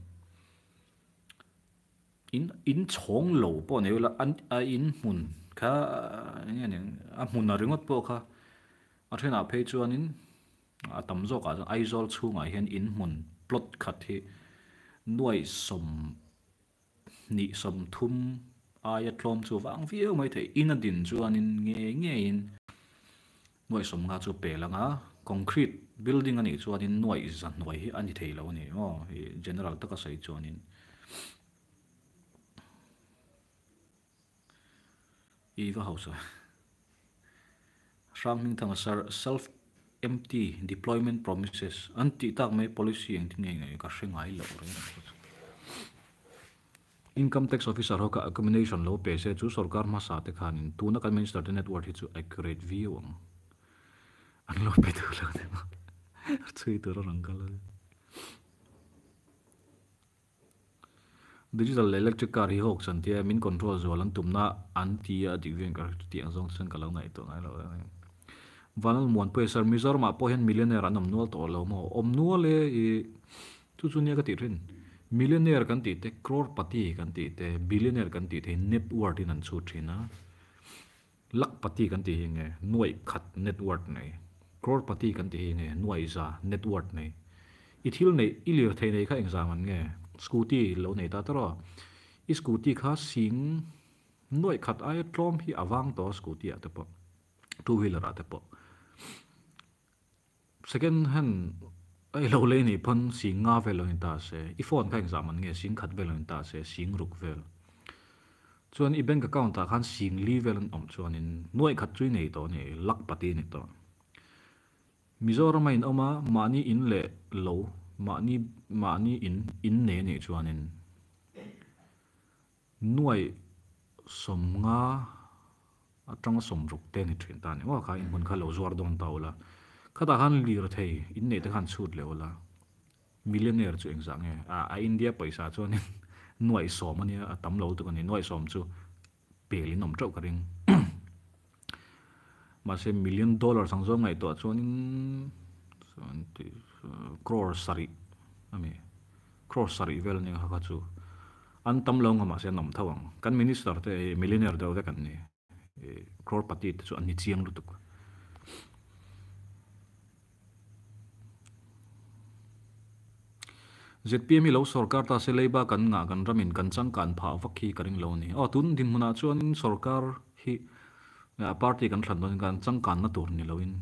in chong lo po ne la an a in mun kha nge a mun na ringot po kha a thena phe chuanin a tam zo ka aizol chunga hian in mun plot khat hi nuai som ni som thum aya tlom chu wang viu mai the in a din chuanin nge in nuai som nga chu pe langa concrete building ani chuanin nuai zan nuai hi ani thei lo ni mo general taka sai chuanin Eva Hausa Raming thang self empty deployment promises anti tak mai policy ang tingai ka hrengai lo income tax officer ho ka accommodation lo pe se chu sarkar ma sa te khanin tuna kan minister net worth hi chu accurate view an lo pe tu lo de ma chui tu rang kala digital electric car hi hok chan tia min control zo lan tumna anti a diveng ka tiang zong chen kala ngai to ngai lo vanal mon pesar mizor ma po hen millionaire anam nual to lo mo om nual e chu chu nia ka ti rin millionaire kan ti te crore pati kan ti te billionaire kan ti te net worth in an chu thina lak pati kan ti hinge nuai khat net worth nei crore pati kan ti hinge nuai za net worth nei I thil nei ilir thei nei kha exam an nge scooty lo nei ta tro I scooty kha sing nuai khat ai tlom hi awang to scooty at po two wheeler at po second hand ai lo le ni pon sing nga velo in ta se I phone kha exam an nge sing khat velo in ta se sing ruk vel chuan I bank account ta khan sing li vel an om chuan in nuai khat chui nei to ni lak pati ni to Mizoram in oma mani in le lo mani in ne ni chuan in nuai som nga atang som ruk te ni thin ta ni wa kha in mun kha lo zuar don ta ola khata han lir thei in ne te khan chut le ola millionaire chu eng sang a India paisa chu ni nuai som ani a tam lo tu ni nuai som chu peli nom trau ka ring mà xem $1 million sang zo ngai to chuan in 20 crore sari ami crore sari vel ni ha chu an tam lo nga ma se nom thawang kan minister te millionaire do ve kan ni crore pati chu an ni chiang lu tuk ZPM lo sarkar ta se leiba kan nga kan ramin kan chang kan pha vakhi karing lo ni o tun din muna chuan in sarkar hi party kan thlan don kan chang kan na tur ni loin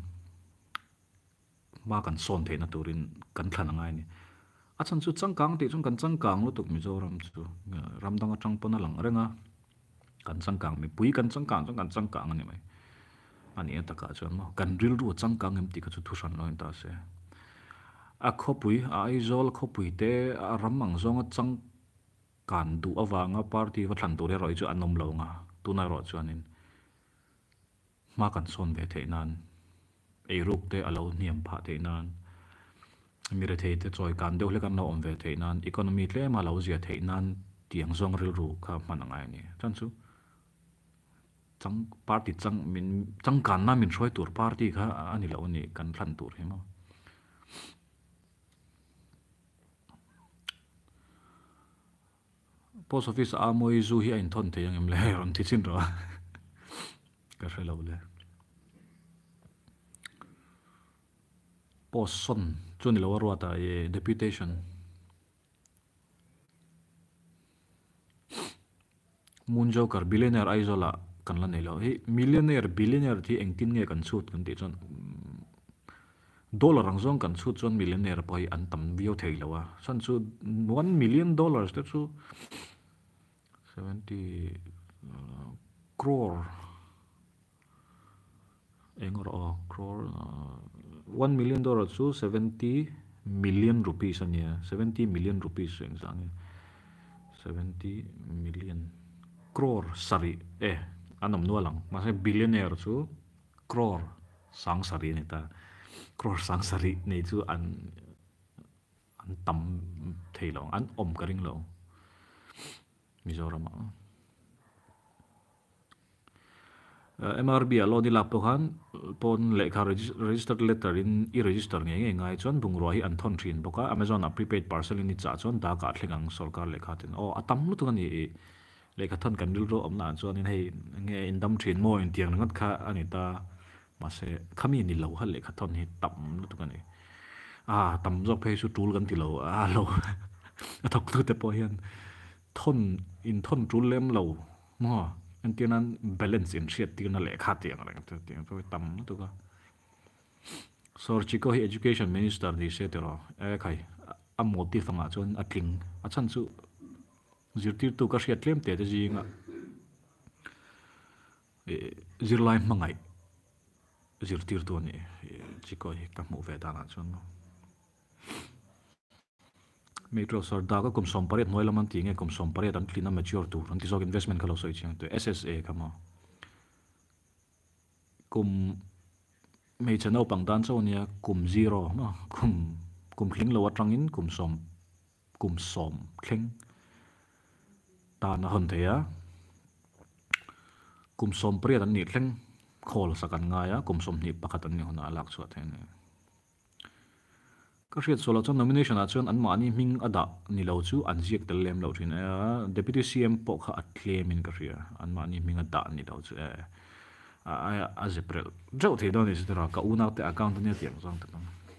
ma kan son the na turin kan thlan angai ni a chan chu chang kang ti chung kan chang kang lu tuk Mizoram chu ramdang atang pona lang renga kan chang kang mi pui kan chang kang chung kan chang kang ani mai ani eta ka chuan mo kan ril ru chang kang em ti ka chu thusan loin ta se a khopui a izol khopui te a ramang zong chang kan du awanga party wa thlan tur roi chu anom lo nga tunai ro chuanin ma kan son ve the nan ei ruk te alo niam pha the nan mi re the te choi kan deuh le kan no om ve the nan economy tle ma lo zia the nan tiang zong ril ru kha manangai ni chan chu chang party chang min chang kan na min roi tur party kha ani lo ni kan thlan tur hi mo post office a moi zu hi in thon the yang em le ron thi chin ro ka relo le post son chun lo ro ta e deputation munjo kar billionaire aizola kan la nei lo hi millionaire billionaire thi engtin nge kan chut kan ti chon dollar ang zong kan chut chon millionaire pai an tam bio thei lo wa san chu $1 million te chu 70 crore engor crore $1 million chu 70 million rupees ania 70 million rupees eng sang 70 million crore sari anom nualang mase billionaire chu crore sang sari ni ta crore sang sari nei chu an tam theilong an om karing lo Mizoram MRB alo di lapto khan pon lekha registered letter in I register nge ngai chon bungrua hi an thon thin boka Amazon a prepaid parcel ni cha chon da ka thlengang sarkar lekha tin o atam lu tu ni lekha thon kan dil ro omna chon in hei nge indam thin mo in tiang ngat kha ani ta ma se khami ni lo hal lekha thon hi tam lu tu ni tam jok phe su tul kan ti lo lo athok tu te po hian thon in thon tul lem lo mo an tianan balance in shit tina le kha tiang reng tu tiang to tam tu ka sor chiko hi education minister di se tero khai a motive anga chon atling a chan chu zirtir tu ka hriat tlem te jinga zirlai mangai zirtir tu ni chiko hi ka mu ve ta na chon metro sor da ka kum som paret noi laman ti nge kum som paret an klina mature tu an ti sok investment ka lo soi chiang tu SSA kama kum me chano pang dan so nia kum zero ma kum kling lo atangin kum som kling ta na hon thea kum som paret an ni thleng khol sakan nga ya kum som ni pakhat an ni hona alak chu athen ka hriat sola chon nomination a chon an mani ming ada ni lo chu an ziak tel lem lo thin deputy CM po kha athlem in ka ria an mani ming ada ni lo chu a zeprel jo the don is dra ka una te account ni tiang zang ta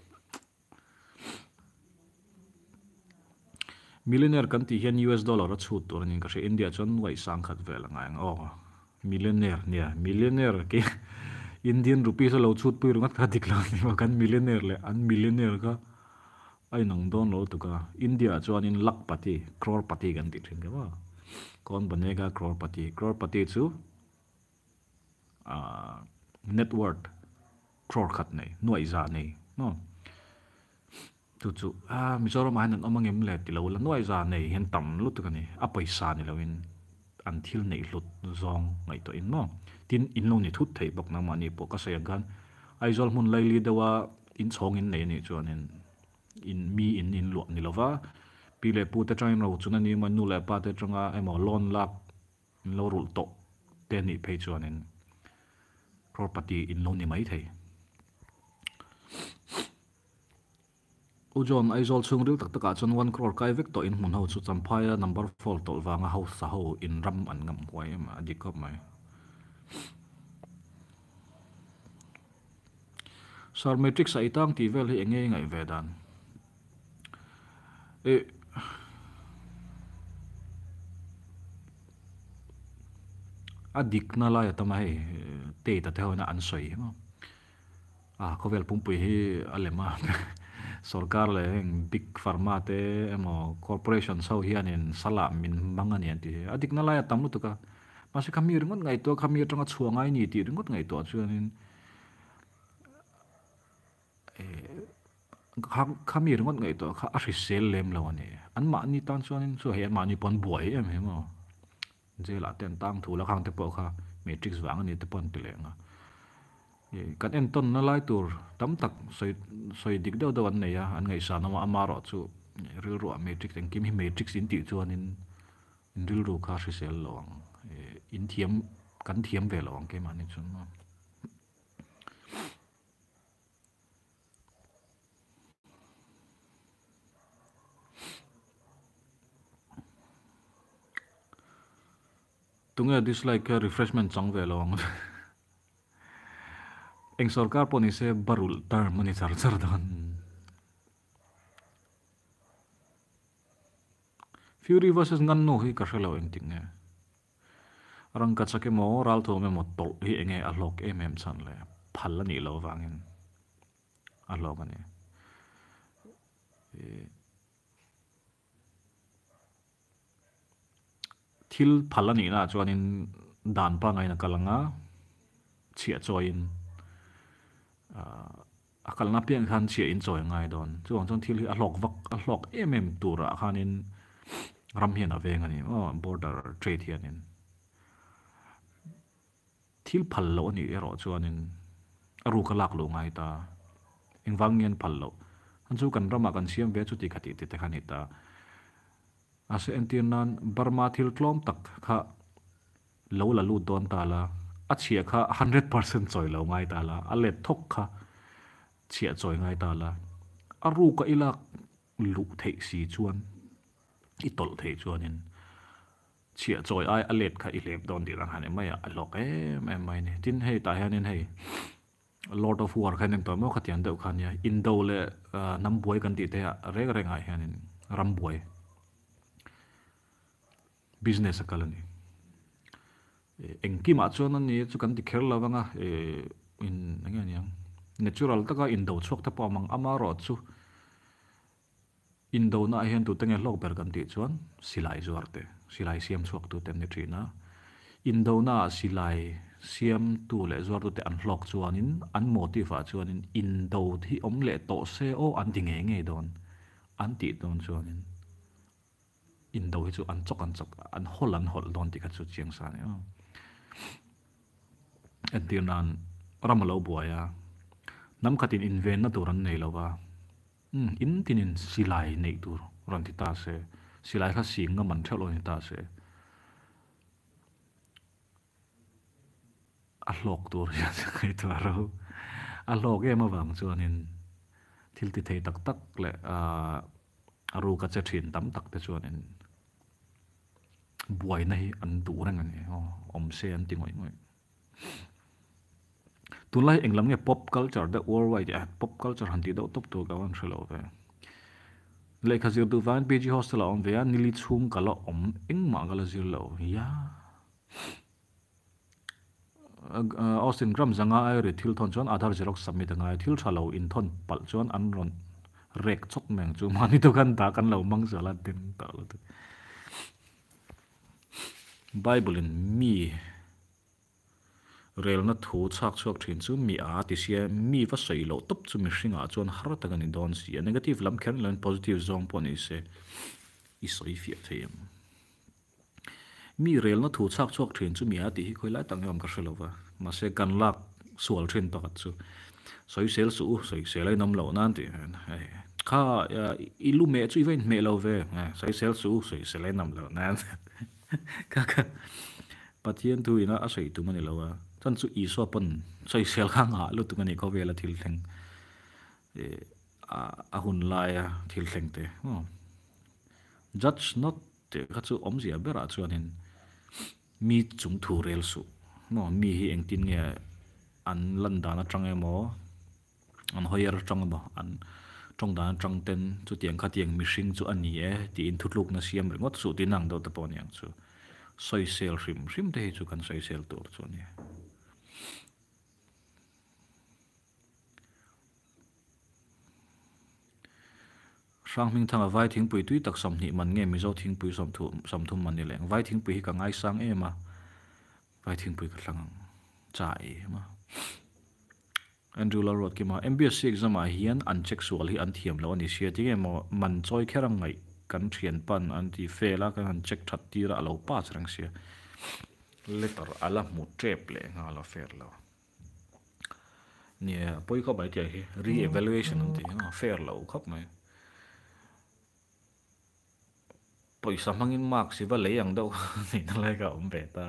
millionaire kan ti hian $US a chut tur nin ka hre India chon wai sang khat vel anga millionaire ke Indian rupees lo chut pui rungat kha dikla ni kan millionaire le an millionaire ka ai nang don lo tu ka India chuan in lakpati crore pati kan ti thin ka ba kon banega crore pati chu net worth crore khat nei nuai za nei no tu chu Mizoram an omangem le ti lo la nuai za nei hen tam lu tu ka ni a paisa ni lo in an thil nei lut zong ngai to in mo tin in lo ni thut thei bok na ma ni po ka se gan aizol mun lai li dawa in chong in nei ni chuan in mi in lo ni lova pile pu te train ro chuna ni man nu le pa te tronga emo lon lak lo rul to te ni phei chuan in property in lo ni mai thei ujon aizol chung ril tak taka chon 1 crore kai vek to in mun ho chu champhai number 4 tol wanga house sa ho in ram an ngam huai ma adikop mai sar matrix sa itang ti vel hi enge ngai vedan e adik na la ya tamai te ta te na an soi mo ko vel pumpui hi alema sarkar le big pharma te emo corporation so hianin sala min mangani anti adik na la ya tamu to ka mase khamir ngot ngai to khamir tanga chuangai ni ti ngot ngai to chuanin khamir ngot ngai to kha ari sel lem lawani an ma ni tan chuanin chu he ma ni pon buai em he mo je la ten tang thu la khang te po kha matrix wang ani te pon tilenga kan en ton na lai tur tam tak soi dik do do an nei a an ngai sa na ma amaro chu ril ro matrix ten kim hi matrix in ti chuanin in ril ro kha ri sel lawang in thiam kan thiam ve lawang ke mani chun ma tunga dislike refreshment chang ve lawang eng sarkar poni se barul tar mani char char dan fury versus ngan no hi ka hrelo eng ting nge rang ka chake mo ral tho me mo tol hi enge alok em chan le phal ani lo wangin alok ani thil phal ani na chuanin dan pa ngai na kalanga chia choin akal na piang khan chia in choi ngai don chuang chon thil hi alok em tura khanin ram hian aveng ani border trade hianin thil phal lo ni ero chuanin aru ka lak lo ngai ta engwang ngen phal lo han chu kan rama kan siam ve chu ti khati te khani ta ase entianan burma thil tlom tak kha lo la lu don ta la a chia kha 100% choi lo ngai ta la a le thok kha chia choi ngai ta la aru ka ilak lu thei si chuan i tol thei chuanin chia choi ai alet kha ilep don di rang hane mai alok mai ne tin hei ta hanin hei lord of war khanen to mo khatian deuh khan ya indo le nam boy kan ti te reng reng ai hanin ram boy business akalani engki ma chuan ani chu kan ti kher lawanga in nge niang natural taka indo chok ta pa mang amaro chu indo na hian tu tenge lok ber kan ti chuan silai zuarte silai siam chok tu ten ni trina indo na silai siam tu le zuar tu te an hlok chuanin an motiva chuanin indo thi om le to se o an dinge nge don an ti don chuanin indo hi chu an chok an hol don ti kha chu chiang sa ne entianan ramalo buaya nam khatin inven na turan nei lawa in tinin silai nei tur ran ti ta se silai kha sing nga man thelo ni ta se a hlok tur ya kai tu ro a hlok em awang chuanin thil ti thei tak le aru ka che thin tam tak te chuanin buai nei an du rang ani om se an ti ngoi tunlai englam nge pop culture the worldwide pop culture han ti do top to ga wan thelo ve le khazir du van pg hostel on ve nili chung kala om engma gala zir lo ya Austin Gram zanga ai re thil thon chon adhar xerox submit ngai thil thalo in thon pal chon an ron rek chok meng chu mani to kan ta kan lo mang zala tin ta lo Bible in mi rel na thu chak chuak thin chu mi a ti sia mi va sei lo top chu mi hringa chuan har ta kan don si negative lam khen lan positive zone pon is se i soi fi them mi rel na thu chak chuak thin chu mi a ti hi khoi lai tang yom ka hrelowa ma se kan lak sual thin pakat chu soi sel su soi sel ai nam lo nan ti kha ilu me chu event me lo ve soi sel su soi sel ai nam lo nan ka pathian tu ina a soi tu mani lo wa chan chu I so pon soi sel kha nga lu tu ngani ko ve la thil theng a hun lai a thil theng te judge not te kha chu om zia bera chuanin mi chung thu rel su no mi hi engtin nge an lan dan atang emo an hoyer atang mo an trong dan atang ten chu tiang kha tiang mi hring chu ani e ti in thutluk na siam ringot su ti nang do ta pon yang chu soi sel hrim te chu kan soi sel tur chu ni sang ming thang vai thing pui tui tak som ni man nge mi zo thing pui som thum man ni leng vai thing pui ka ngai sang e ma vai thing pui ka thlang chai ma Andrew Larot ki ma MBSC exam a hian unsexual hi an thiam lo ani sia ti emo man choi kherang ngai kan thian pan an ti fela kan an check that ti ra lo pa charang sia letter ala mu trep le nga lo fer lo nia poi ko bai ti hi re-evaluation an ti fair lo khop mai poi samangin mark si va le yang do ni na lai ka beta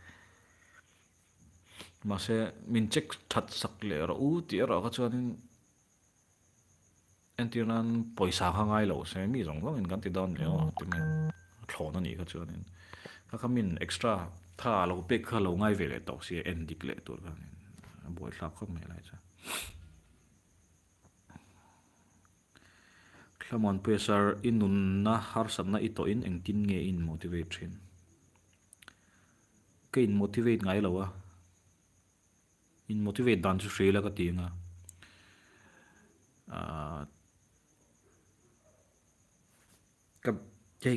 mà sẽ mình check thật sắc lệ rồi u tiệt rồi các cho nên anh tiên anh pой사 hàng lâu sẽ mi giống mình gan tiền đòn nữa thì mình thọ nó nhỉ các cho nên các mình extra thà lâu bê khá lâu ngay về lại tàu sẽ end đi lệ tuổi cái buổi sáng không mấy lại chứ Klamon pressure in nun na har sat na ito in ang tin nge in motivation cái in motivate ngay lâu à in motivate dan chu shrela ka tinga ka jai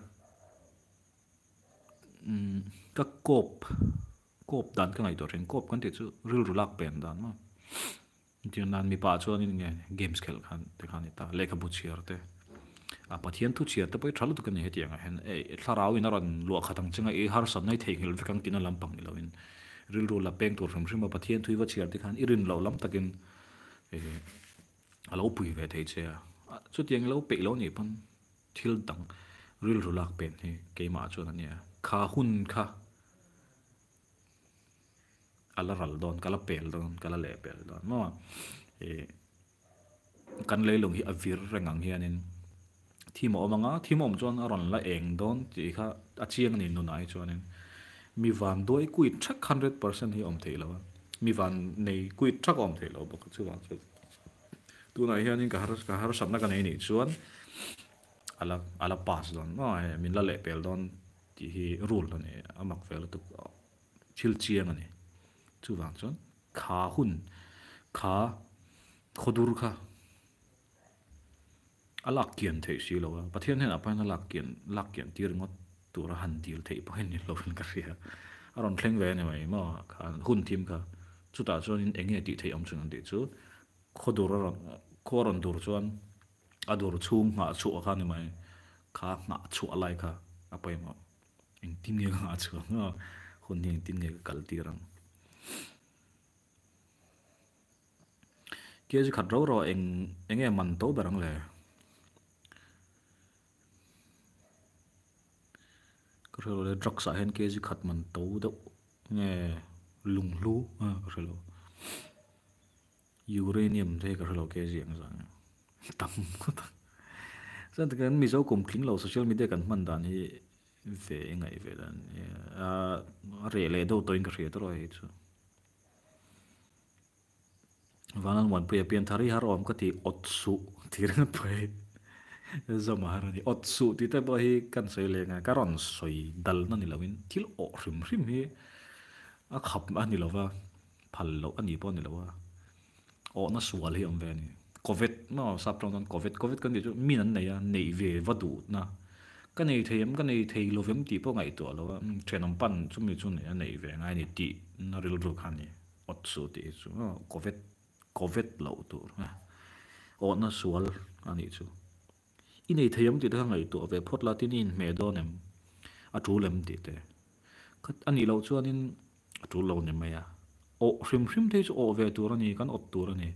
ka kop dan ka ngai to ren kop kan te chu ril rulak pen dan ma tin nan mi pa chu anin nge games khel khan te khan ta lekha bu chiar te a pathian thu chiar te poi thalu tu kan he tianga hen e tharau in ran lo khatang chinga e har san nai thei hil kang tin lampang ni lovin ril ru la peng tur rim ma pathian thui wa chiar te khan irin lo lam takin a lo pui ve thei che chu tiang lo pe lo ni pan thil dang ril ru lak pen he ke ma chu na nia kha hun kha ala ral don kala pel don kala le pel don ma kan le lung hi avir rengang hianin thimo manga thimom chon aron la eng don ti kha achiang ni nu nai chonin mi van doi kui thak 100% hi om thei lo mi van nei kui thak om thei lo bok chu wang chu tu nai hianin ka har samna ka nei ni chuan ala pass don ma min la le pel don ti hi rule ani amak vel tu thil chiang ani chu wang chon kha hun kha khodur kha alak kian thei si lo pathian hen apan alak kian tir ngot tura han dil thei pahin ni lo ka ria aron thleng ve ne mai ma khan hun thim kha chu ta chuan in enge ti thei am chung an ti chu khodur ron khoron dur chuan adur chung nga chu kha ni mai kha nga chu alai kha apai ma eng tin nge nga chu nga hun ni tin nge kal ti rang kia ji khat ro enge man to barang le rồi là drug sa hen ke ji khat man to do nge lung lu rồi lo uranium thế cái lo ke ji ang sang tam ko ta san kan mi zo kum kling lo social media kan man dan hi ve ngai ve dan re le do to in ka re to roi chu vanan wan pe pian thari har om ka ti otsu tirang pe zamahara ni otsu ti te bo hi kan sei le nga karon soi dal na ni lawin thil o rim hi a khap ani lawa phal lo ani po ni lawa o na sual hi om ve ni covid no sap tong covid kan ni chu min an nei a nei ve vadu na ka nei thei lovem ti po ngai to lawa thenam pan chu mi chu nei nei ve ngai ni ti na ril ru khan ni otsu ti chu covid lo tu o na sual ani chu inei thayam ti thang ngai to ve phot la tin in me do nem a thu lem ti te anh đi lâu chuan in chú lâu này mày à ô phim thế chú ô về tour này căn ốp tour này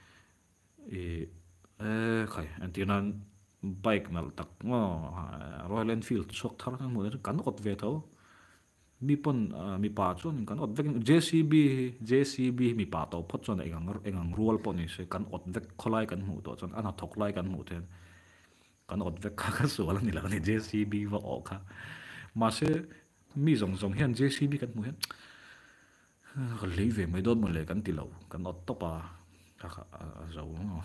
khai anh tin anh bike mal tak ngo Royal Enfield sok thar na mo kan ot ve tho mi pon mi pa chon kan ot vek JCB mi pa to phot chon engang rual pon ni se kan ot vek kholai kan mu to chon ana thok lai kan mu ten kan ot vek kha sual ni la ni JCB va o kha ma se mi zong hian JCB kan mu hian ka lei ve mai don mo le kan ti lo kan ot to pa kha zo ngo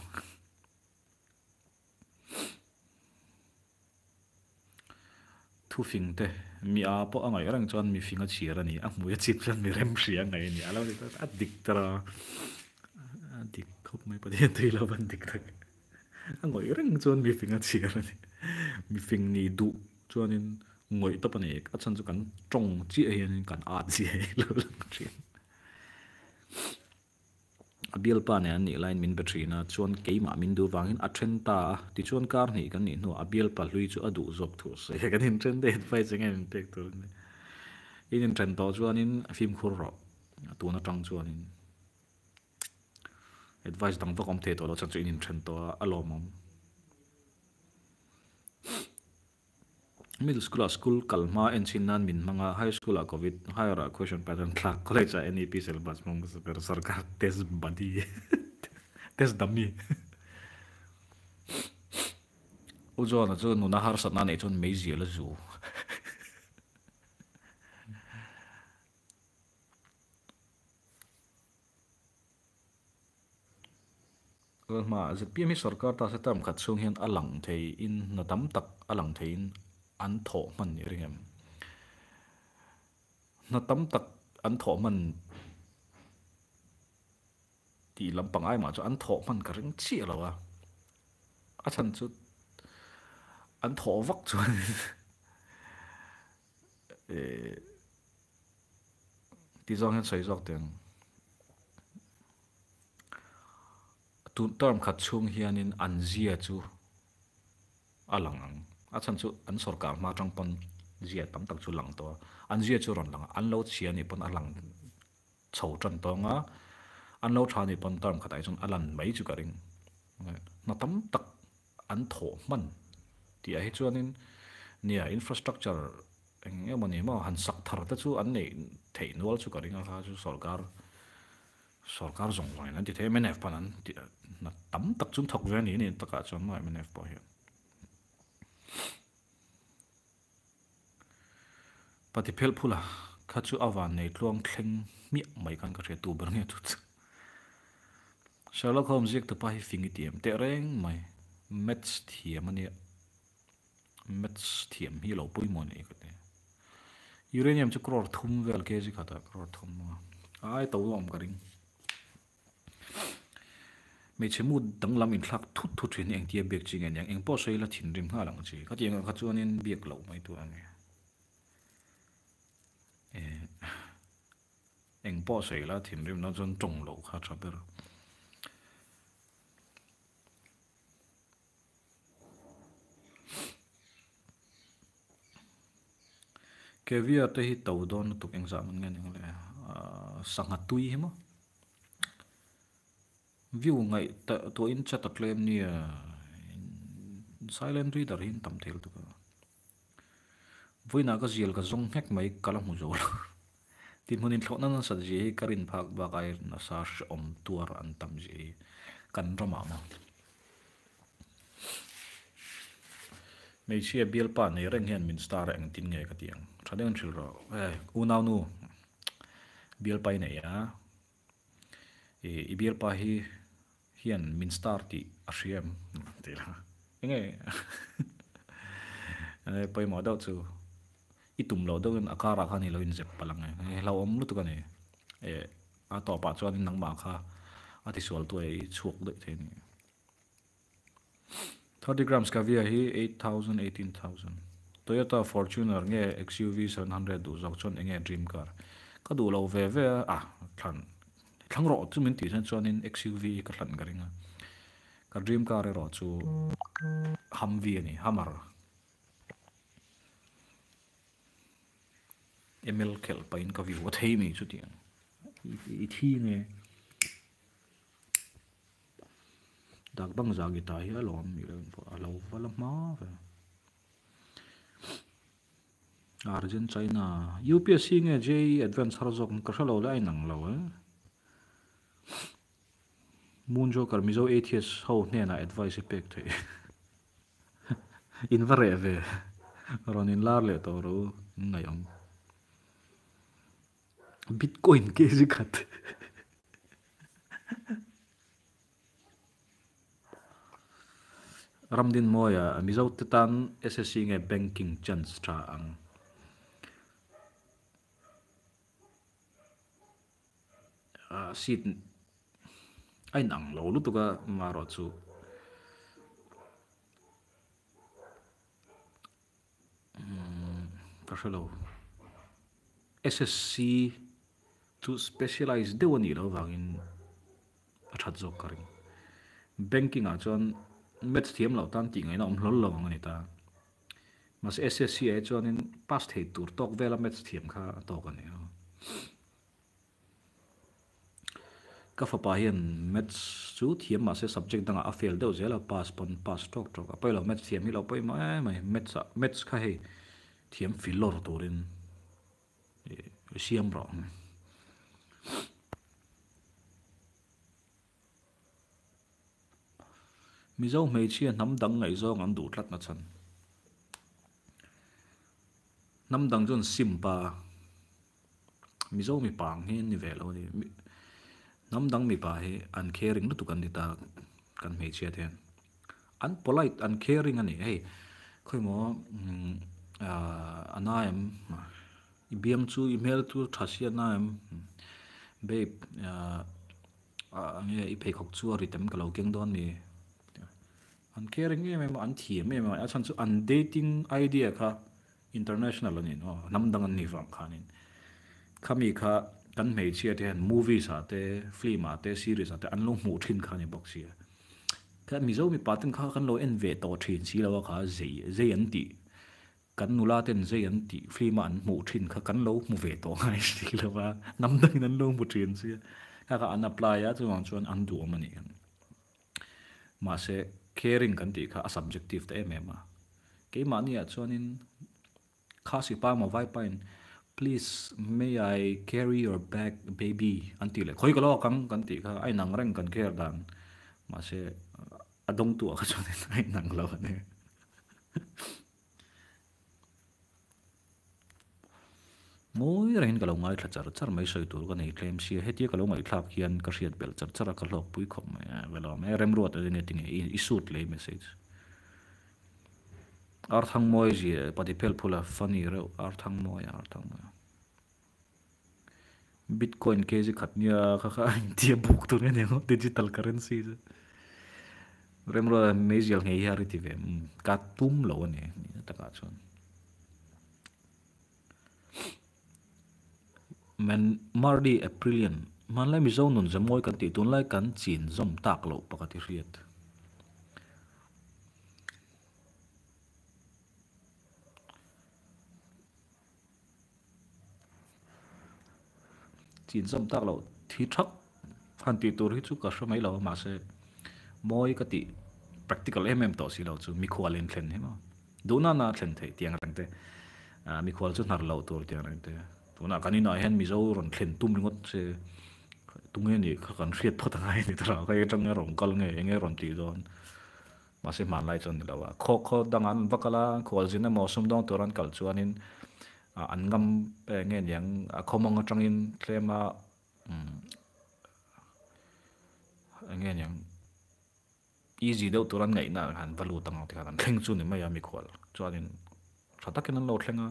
thu phình te mi a po angai rang chon mi finga chira ni a muya chip chan mi rem ria ngai ni alo ni ta dik tra dik khop mai pa de tui lo ban dik tak angai rang chon mi finga chira ni mi phing ni du chon in ngoi to pa ni a chan chu kan tong chi hian kan a chi lo lang chin abial pa ne ani line min battery na chuan keima min du wangin a then ta ti chuan kar ni kan ni no abial pa hlui chu adu zop thu se kan in trend de fai chang en tek tur ni in trend to chuan in film khur ro tu na tang chuan in advice dang vakom te to lo chan chu in trend to alomom middle school kalma en chinan min manga high school a covid higher question pattern class college a NEP syllabus mong per sarkar test body test dummy ujo na chu nu na har sat na nei chon mei zia la zu ma zpm sarkar ta setam khat chung hian alang thei in na tam tak alang thein an tho man ni ringem na tam tak an tho man ti lampang ai ma chu an tho man ka ring chi lo wa a chan chu an tho vak chu ti zong hen sai zok ten tu term khat chung hian in an zia chu alang a chan chu an sarkar ma tang pon zia tam tak chu lang to an zia chu ron lang an lo chia ni pon alang chho tran to nga an lo tha ni pon term khatai chun alan mai chu ka ring na tam tak an tho man ti a hi chuan in nia infrastructure eng emani ma han sak thar ta chu an nei thei nual chu ka ring a kha chu sarkar zong lai na ti the MNF panan na tam tak chum thok ve ni taka chon ma MNF po hi pati phel phula khachu awan nei tlong thleng mi mai kan ka re tu ber nge tu Sherlock Holmes jek to pa hi fingi tiam te reng mai match thiam ani match thiam hi lo pui mon e ka te uranium chu crore thum vel ke ji khata crore thum ai to lom ka ring me chemu dang lam in thlak thut thin eng tia bek ching en yang eng po sei la thin rim ha lang chi ka tiang kha chuan in bek lo mai tu ane eng po sei la thin rim na chon tong lo kha chaber ke via te hi to don tuk exam ngen nge le sanga tui hi mo view ngai ta to in chat claim ni silent reader hin tam thel tu ka voina ka zial ka zong hek mai kala mu zo tin hunin thona na sa ji karin phak ba kai na sa om tuar an tam ji kan rama ma mei chia bial pa nei reng hian min star eng tin nge ka tiang thadeng thil ro u naw nu bial pai nei a i bial pa hi hian min star ti asiam tila enge pai mo daw chu itum lo daw in akara kha ni lo in zep palang e lo om lu tu ka ni a to pa chuan in nang ma kha ati sol tu ei chuak de the ni 30 grams ka via hi 8,000 18,000 Toyota Fortuner nge XUV 700 du zok chon enge dream car ka du lo ve thlang ro chu min ti san chon in XUV ka thlan ka ringa ka dream car ro chu Humvee ni Hummer ML khel pain ka view thei mi chu tiang I thi nge dak bang za gi ta hi alom mi lo alo wala ma ve Argent China UPSC nge JEE advance har jok ka halo lai nang lo Moonjo kar mizo ATS ho ne na advice pek thei in vare ve ron in lar le to ro ngayam Bitcoin ke zikat Ramdin moya mizo titan SSC nge banking chance tra ang seat ai nang lo lu tuka maro chu Kasalo SSC to specialize de wani lo wangin athat jok karing banking a chon maths thiam lo tan ti ngai na hlol lo ngani ta mas SSC e chon in pass thei tur tok vela maths thiam kha to kan ne ka fa pa hian maths chu thiam ma se subject danga a fail deuh zela pass tok tok a pailo maths thiam hi lo poi mai maths kha hei thiam filor turin siam ro mizo mei chia nam dang ngai zo ngan du tlat na chan nam dang jon simpa mizo mi pang he ni velo ni nam dang mi pa he an caring lu tu kan dita kan mei chia then an polite an caring ani hey khoi mo anaim IBM chu email tu thasia naim babe nge I pei khok chu ri tem ka lo keng don ni an caring me an thi me a chan chu an dating idea kha international ani no nam dang an ni ram khanin khami kha kan mei chia te movies ate film ate series ate an lo mu thin khani box sia ka mizo mi patin kha kan lo en ve to thin si lo kha zei an ti kan nula ten zei an ti film an mu thin kha kan lo mu ve to ngai si lo wa nam dang nan lo mu thin sia ka an apply ya chu wang chuan an du mani ma se caring kan ti kha a subjective te ma ke ma ni a chuan in khasi pa ma vai pain please may I carry your bag baby until khoi ko lo kang kan ti kha ai nang reng kan care dan ma se adong tu kha chuan ai nang lo ne moi rein ka lo ngai thla char mai soi tur ka nei claim si heti ka lo ngai thlak hian ka riat bel char ka lok pui khom velo me rem ruat ane ting I suit le message ar thang moi ji pati pel phula funny re ar thang moi Bitcoin ke ji khatnia kha dia book tu ne digital currency rem ro me ji al ngai ya ri ti ve ka tum lo ne ta ka chon men mardi Aprilian man lai mi zo nun zamoi kan ti tun lai kan chin zom tak lo pakati riat chin zom tak lo thi thak han ti tur hi chu ka hramai lo ma se moi ka ti practical to si lo chu mi khwalin thlen he ma dona na thlen thei tiang rangte mi khwal chu nar lo tur tiang rangte tuna kanina hen mi zo ron thlen tum ringot se tunge ni kha kan riat phota ngai ni tra ka tang rong kal nge ron ti don ma se man lai chon lawa kho dangan vakala khol jina mo sum dong turan kal chuanin an ngam nge yang khomong atangin tlema nge yang easy deuh turan ngai na han valu tang ti kan thleng chu ni mai mi khol chuanin thatakin an lo thlenga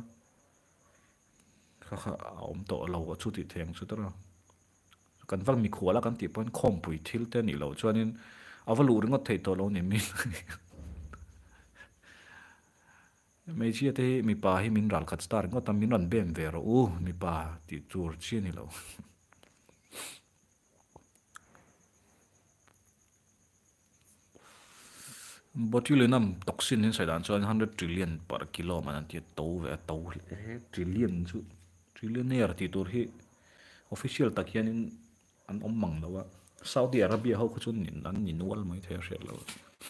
kha om to lo chu ti theng chu tara kan val mi khola kan ti pon khom pui thil te ni lo chuanin avalu ringot thei to lo ni mi mei chi te mi pa hi min ral khat star ngo tam min ran bem ve ro mi pa ti tur chi ni lo botulinum toxin inside an chuan 100 trillion per kilo man an ti to ve to trillion chu trillionaire ti tur hi official tak hianin an om mang lawa Saudi Arabia ho khutun nin an nin wal mai the hre lo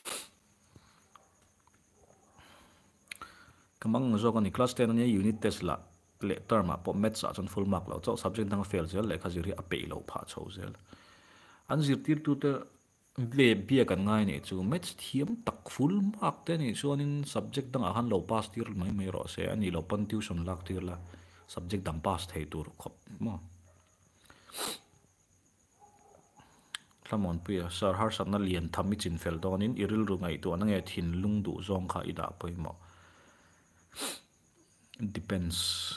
kamang zo kan class 10 ani unit test la le term a po maths a chon full mark lo chaw subject dang fail zel le khaziri a pe lo pha chho zel an zir tir tu te le bia kan ngai ni chu maths thiam tak full mark te ni chuanin subject dang a han lo pass tir mai ro se ani lo pan tuition lak tir la subject dang pass thei tur khop mo tlamon pia sar har satna lian thami chin fel donin iril ru ngai tu anange thin lung du zong kha ida poimo depends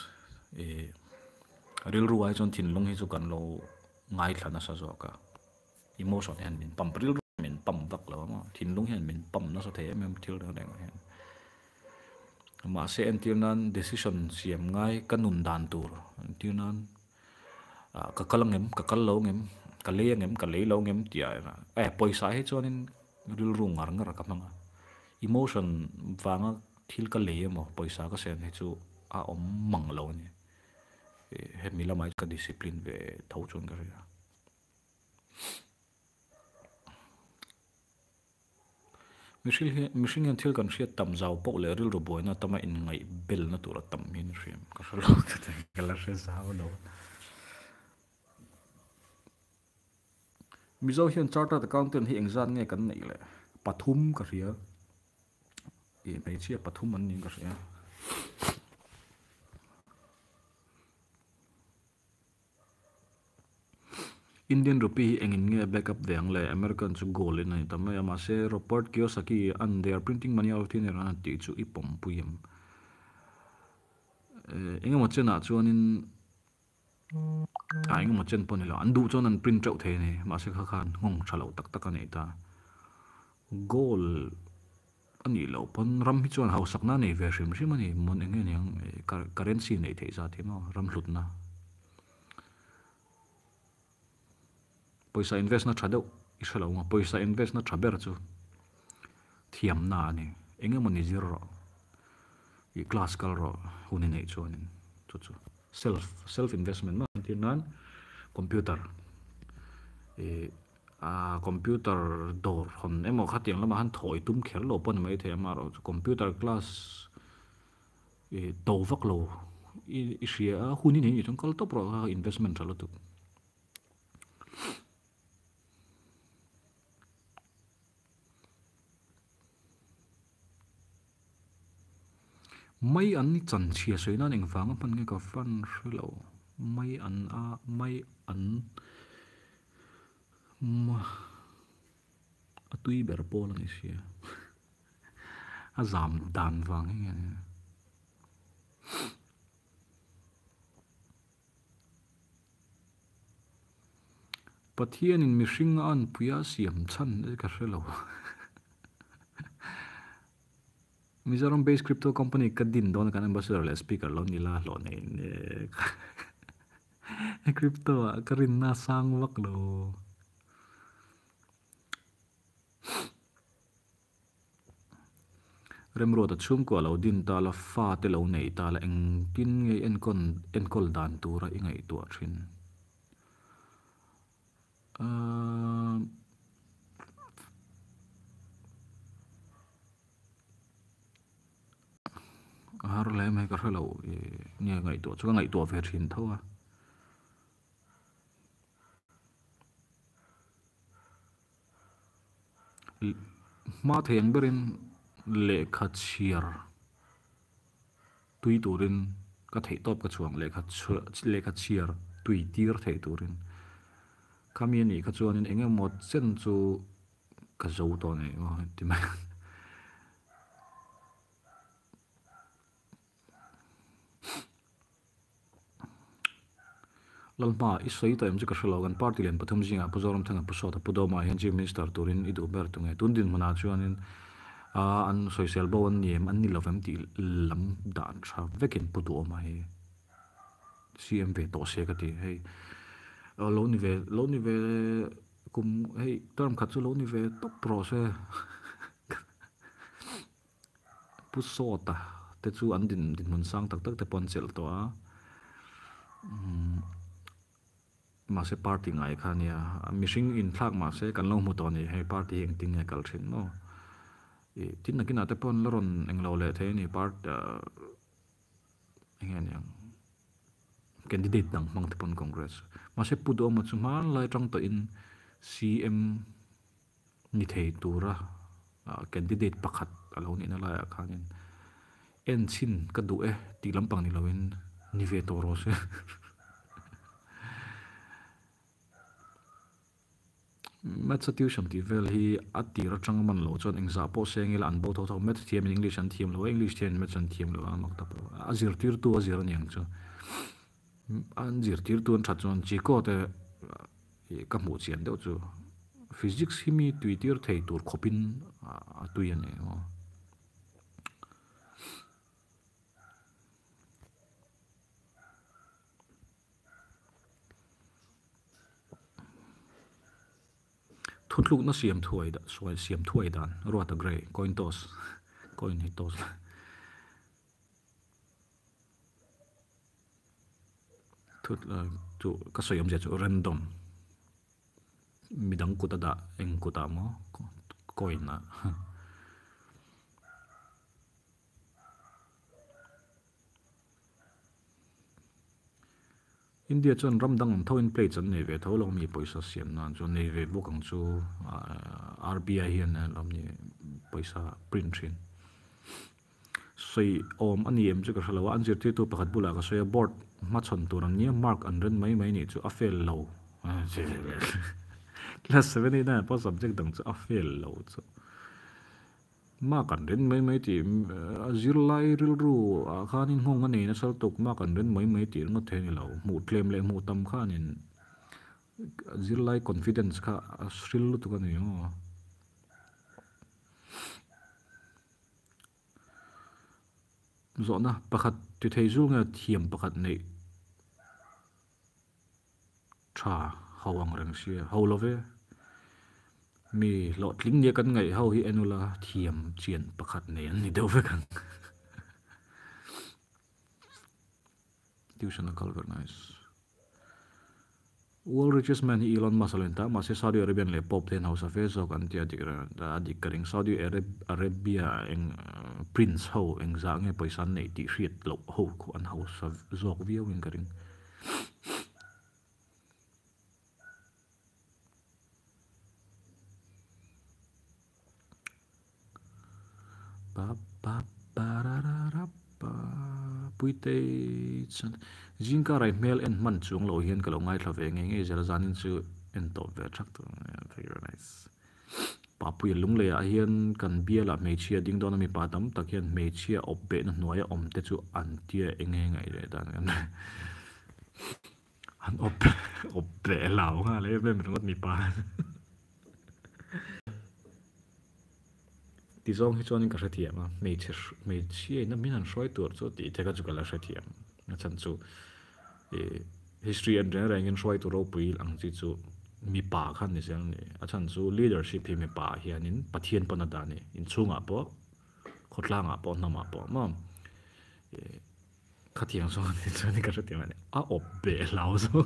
ril ru ai chon thin lung hi chu kan lo ngai thana sa zo ka emotion hen min pam ril min pam vak lo ma thin lung hen min pam na so the em thil da deng hen ma se en tir nan decision siam ngai kanun dan tur tir nan ka kalangem ka kallo ngem ka leangem ka leilo ngem tia poisa he chonin ril ru ngar ngar ka manga emotion wanga thil ka leemo poisa ka sen he chu a om mang lo ni he mila mai ka discipline ve thau chon ka ria mishing an thil kan hriat tam zau po le ril ru boina tama in ngai bel na tura tam hin hriam ka hlo ta kala hre zau lo mizo hian chartered accountant hi exam nge kan nei le pathum ka ria mai chia pathum an ning ka ria Indian rupee engin nge backup veang le American chu gold in ai tamai ama se Robert Kiyosaki and they are printing money out in ran ti chu ipom puyem engem mo chena chuanin engem mo chen pon la andu chon an print out the ne ma se kha khan ngong thalo tak tak ani ta gold ani lo pon ram hi chuan hausak na nei ve hrim hrim ani mon engen yang currency nei thei za thema ram hlut na poisa invest na thado isalo ma poisa invest na thaber chu thiam na ani engem mo ni zero i class kal ro huni nei chuanin chu self investment ma tinan computer computer dor hon emo khatiang lama han thoi tum khel lo pon mai the ma ro computer class to vak lo i ria huni nei thong kal to pro investment thalo tu mai an ni chan chia soina ning wanga pan nge ka fan hlo mai an ma atui ber pol ni sia azam dan wang nge pathian in mishing an puya siam chan ka hlo Mizoram based crypto company kadin don kan ambassador le speaker lo nila lo nei crypto karin na sang wak lo remro ta chum ko lo din ta la fa te lo nei ta la eng tin nge en kol dan tura ingai tu thin har le mai ka hlo nge ngai to chu ngai to ve thin thawa ma theng berin le kha chiar tui turin ka thei top ka chuang le kha chiar tui tir thei turin kami ni kha chuanin enge mo chen chu ka zo to nei ti mai lalma isoi ta em chu ka hlogan party len pathum jinga puzoram thanga puso ta pudoma hian chief minister turin idu ber tunge tundin mana chuanin an social bo an niem an ni lovem ti lam dan tha vekin pudu ma hi cmv to se ka ti hei lo ni ve kum hei term khat chu lo ni ve top pro se puso ta te chu an din mun sang tak tak te pon chel to a mà sẽ party ngay khá nia missing in thak mà sẽ cần lâu một tuần này hay party hiện tình ngày cầu xin nó tin là cái nào tập pon laron anh lâu lệ thế này anh em candidate đảng mang tập pon congress mà sẽ put ông một số má lại trong tự in CM như thế tu ra candidate pakhat alo ni na la khanin en sin ka du e ti lampang ni lawin ni ve to ro se mat situation ti vel hi ati ra chang man lo chon engza po se ngil an bo tho tho met thiam english an thiam lo english thiam met chan thiam lo amak ta po azir tir tu azir an yang chu an zir tir tu an that chon chi ko te ka mu chian deuh chu physics hi mi twitter thei tur khopin a tuian e thut luk na siam thuai da soi siam thuai dan ruat a grey coin toss coin hi toss thut chu ka soyam je chu random midang kuta da eng kuta mo coin na India chon ramdang thoin plate chan nei ve tho long mi paisa siam nan chon nei ve bukang chu RBI hian lam ni paisa print thin soi om ani em chu ka halawa an zir ti tu pakhat bula ka soya board ma chon tur an ni mark an ren mai ni chu a fail lo class 7 ni na po subject dang chu a fail lo chu ma kan ren mai ti zir lai ril ru khanin hong ani na sal tok ma kan ren mai ti no the ni lo mu claim le mu tam khanin zir lai confidence kha sril lu tu kan yo zo na pakhat ti thei zu nga thiam pakhat nei tha hawang rang sia hawlove mi lo tling nia kan ngai hau hi enula thiam chian pakhat nei an ni deuh ve kan tuition akal organize world richest man hi Elon Musk lenta ma se Saudi Arabian le pop ten house affairs so kan tia dik karing Saudi Arabia eng prince ho eng za nge paisa nei ti hriat lo ho khu an house zok viau eng karing puite chan jinka rai mel en man chung lo hian ka lo ngai thla ve nge zela zanin chu en to ve thak to very nice pa pui lung le a hian kan bia la me chia ding don mi pa tam tak hian me chia op be na hnuai om te chu an tia enge ngai re dan an op be lao nga le be mi pa ti zong hi chuan in ka hrethiam a me chia na min an hroi tur chu ti te ka chu kala hrethiam na chan chu history and rang in hroi tur ro pui ang chi chu mi pa khan ni sang ni a chan chu leadership hi mi pa hianin pathian pana da ni in chunga po khotlanga po nama po ma khathiang so ni chuan in ka hrethiam ani a op be lao so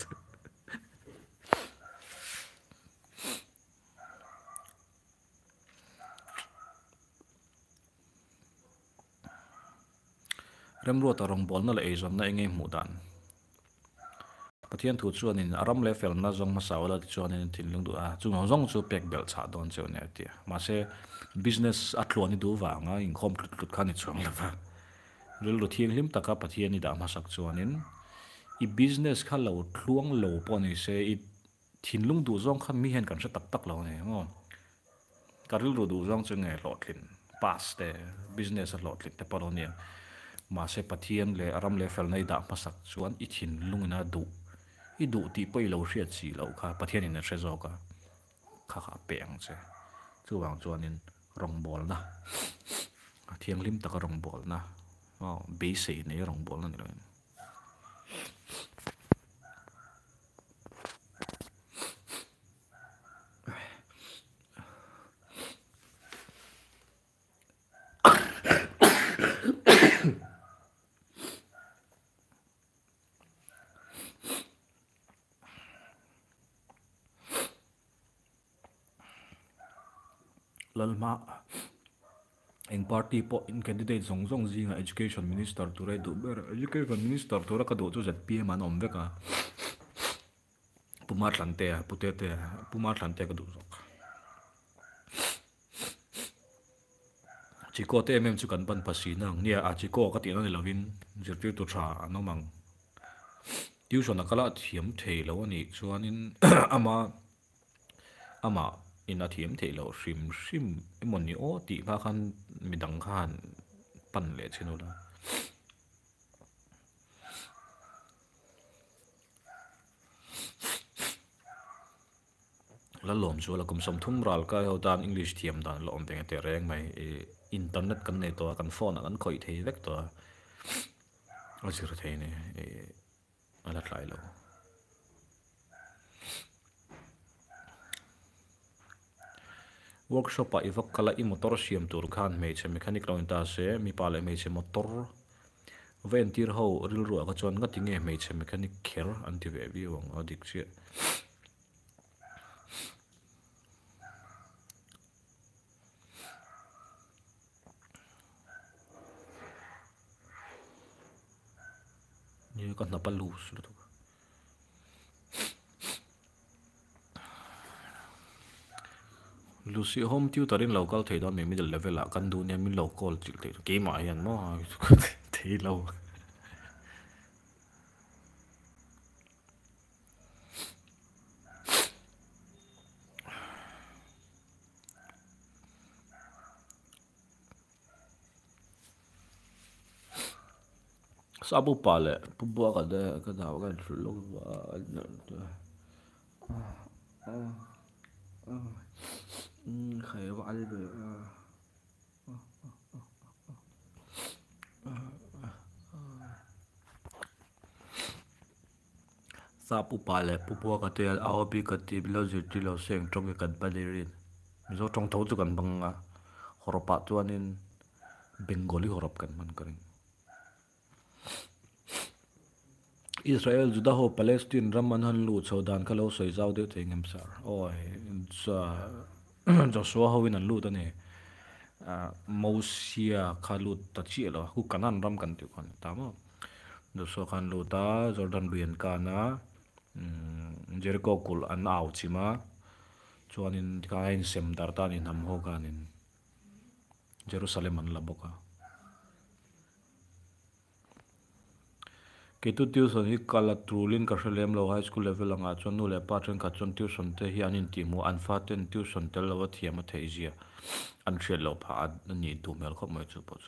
remro ta rong bol na le ezon na enge mudan pathian thu chuan in aram le fel na zong ma sawla ti chuan in thin lung du a chung zong chu pek bel cha don chu ne tia ma se business athloni du wa nga in khom tlut khan ni chuang la wa ril ro thiang lim taka pathian ni da ma sak chuan in I business kha lo thluang lo po ni se I thin lung du zong kha mi hen kan sa tak tak lo ne ngo karil ro du zong chu nge lo thin pas te business a lo thin te palo ne ma se pathian le aram le fel nei da masak chuan I thin lungina du I du ti poi lo hriat chi lo kha pathian in a hrezo ka kha peng che chu wang chuan in rong bol na thiang lim taka rong bol na be sei nei rong bol na ni lo lalma in party po in candidate zong zinga education minister turai du ber education minister tura ka do chu ZPM an om veka puma tlante putete puma tlante ka du zok chiko te mem chu kan ban pasina nia a chiko ka ti na lovin zirtir tu tha anomang tuition akala thiam thei lo ani chuanin ama in a thiam thei lo hrim emoni o ti kha khan midang khan pan le chinula la lom chu la kum som thum ral ka ho dan english thiam dan lom teng te reng mai internet kan nei to kan phone kan khoi thei vek to a sir thei ne ala tlai lo workshop a ivak kala I motor siam tur khan me che mechanic lo ta se mi pale me che motor ventir ho ril ru ka chon nga tinge me che mechanic kher an ti ve bi wang adik che ni kan na palus lo to Lucy home tutorin local thei don me middle level a kan du ne min local chil thei ke ma yan mo thei lo sabu pale pubwa ka de ka da ka lo khai wa al be sapu pale pubwa ka te aobi ka ti bilo zirti lo seng tong kan palirin zo tong tho chu kan banga horopa chuanin bengali horop kan man karing Israel juda ho Palestine raman han lu chodan khalo soi jaw de thengem sar oi cha Joshua ho win an lu ta ne Mosia khalut ta chi lo ku kanan ram kan tu kon ta mo Joshua khan lu ta Jordan Brian kana Jericho kul an au chima chuanin kain sem dar ta ni nam ho kanin Jerusalem an laboka Ketu tuition hi kala trulin ka hrelem lo high school level anga chon nu le patron ka chon tuition te hi anin ti mu an faten tuition tel lo thiam a thei zia an hriat lo pha ani du mel kho mai chu po chu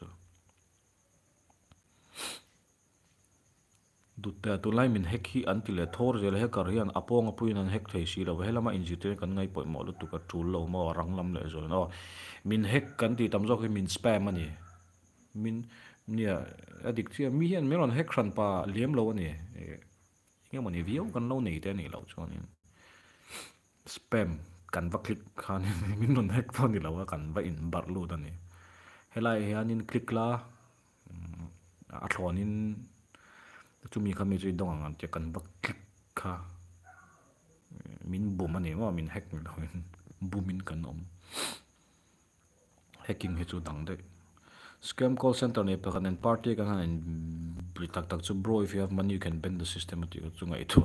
dutta tu lai min hek hi an tile thor zel he kar hian apong apuin an hek thei si lo helama injite kan ngai poi mo lu tu ka trul lo mo ranglam le zol no min hek kan ti tam jok min spam ani min nia adik chia mi hian meron hek ran pa liam lo ani nge moni view kan lo nei te ni lo chuanin spam kan va click khan min non hek phone ni lo kan va in bar lu da ni helai hianin click la a thlonin chumi khami chui dong ang te kan va click kha min bum ani mo min hack ni lo bumin kan om hacking he chu dang de scam call center ne pa kan party kan han blitak tak chu bro if you have money you can bend the system at you chunga itu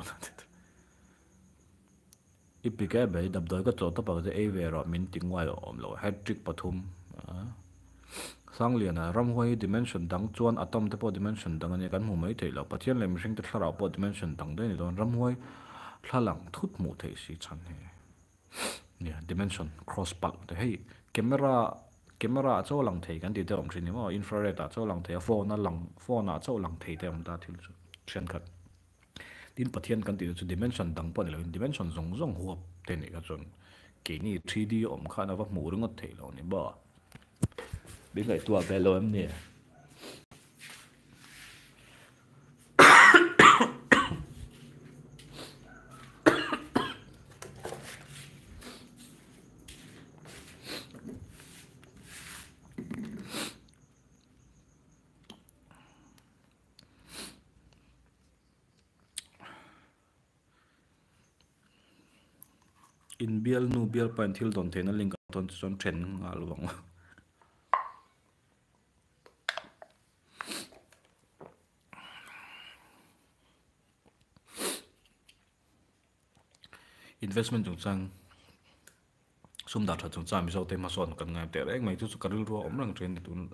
ipike be dab doi ka chota pa de avera min tingwai om lo hat trick pathum sangliana ramhoi dimension dang chuan atom te po dimension dang ani kan mu mai thei lo pathian lem ring te thlara po dimension dang de ni don ramhoi thlalang thut mu thei si chan he nia dimension cross pal te hei camera chaw lang thei kan ti te om thini mo infrared a chaw lang thei phone a chaw lang thei te om ta thil chu thian khat tin pathian kan ti chu dimension dang po ni lo dimension zong huap te ni ka chon ke ni 3D om khana wa mu rungot thei lo ni ba biết lại tua về lo em nè in bial nu bial pan thil don the na ling ton chon tren ngal wang investment chung chang sum da chung chang mi zo te ma son kan ngai te reng mai chu karil ro om rang tren tun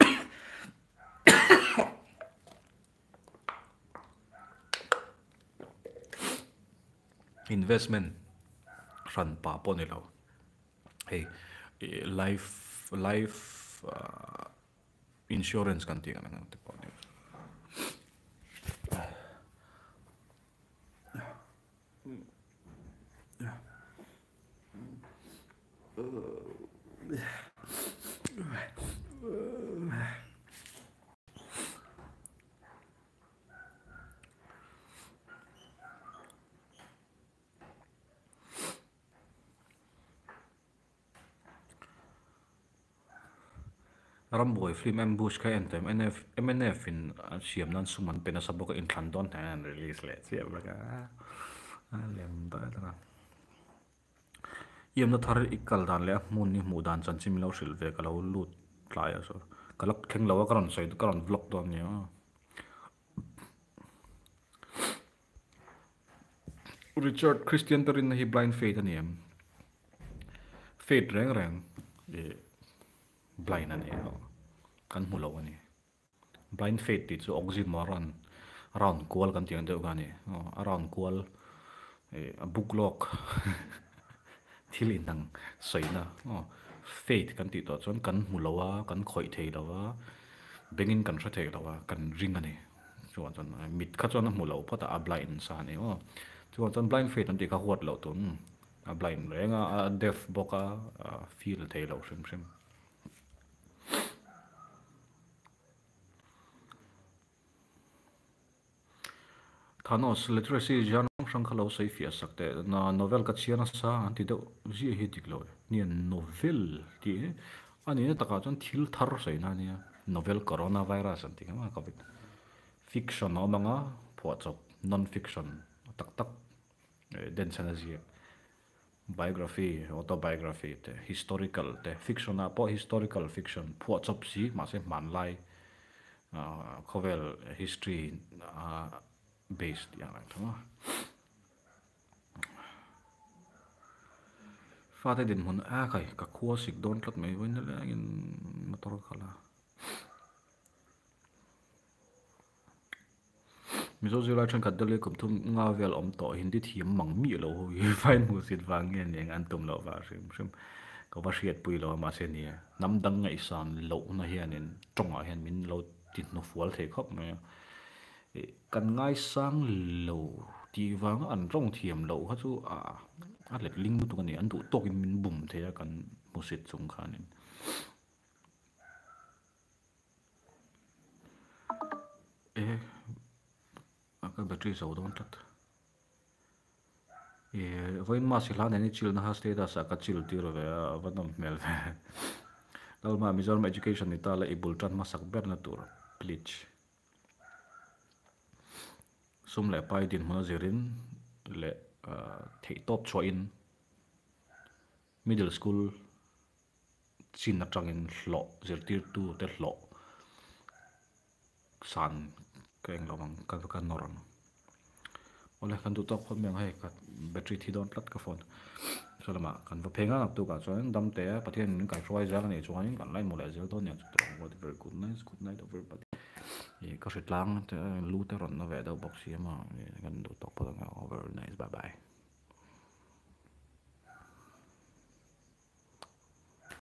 investment ran pa po ni lo hey life insurance kan ti kan te po ni Ramboy film ambush ka entem MNF in siam nan suman pena saboka in thandon tan release le siam la ka lem ba ta yem na thar ikal dan le mun ni mu dan chan chim lo sil ve ka lo lut tlaya so kalak theng lo karon sai karon vlog don ya Richard Christian tarin hi blind faith aniam faith reng reng blind ani kan mulo ani blind faith ti chu oxymoron around kual kan tiang deuh gani around kual a book lock thilin nang soina faith kan ti to chon kan mulowa kan khoi thei lawa bengin kan thra thei lawa kan ring ani chuan chon mit kha chon mulo pata a blind sa ni chuan chon blind faith an ti kha huat lo tun a blind renga a deaf boka feel thei lo sim Thanos literacy jan sang khalo sei fia sakte na novel ka chiana sa anti do ji hi diklo ni novel ti ani na taka chon thil thar sei na ni novel coronavirus anti ma covid fiction no manga phwachok non fiction tak tak den sana ji biography autobiography te historical te fiction po historical fiction phwachop si ma se manlai khovel history based yang lang thama fate din mun kai ka khuwa sik don tlat mai wen la in motor khala mizo zira chan ka dale kum thum nga vel om to hindi thiam mang mi lo hi fain mu sit wang ngen yang an tum lo wa sim ka wa riat pui lo ma se ni nam dang ngai san lo na hianin tonga hian min lo tin no fual the khop me kan ngai sang lo ti wang an rong thiam lo ha chu a let ling tu kan ni an tu tokin min bum the kan musit chung khanin ka battery so don tat voin ma si hlan ani chil na ha status ka chil tir ve vanam mel ve dalma Mizoram education ni tala ibul tan masak ber na tur bleach sum le pai din hona zerin le thei top choin middle school chin na tangin hlo zertir tu te hlo san keng lawang kan noran ole kan tu top khom yang hai ka battery thi don plat ka phone solama kan va phenga nak tu ka chuan dam te pathian kai roi ja ni chuan kan lai mole zel don ya chu very good night everybody ka hritlang lu te ron na ve do box hi ma kan du top over nice bye bye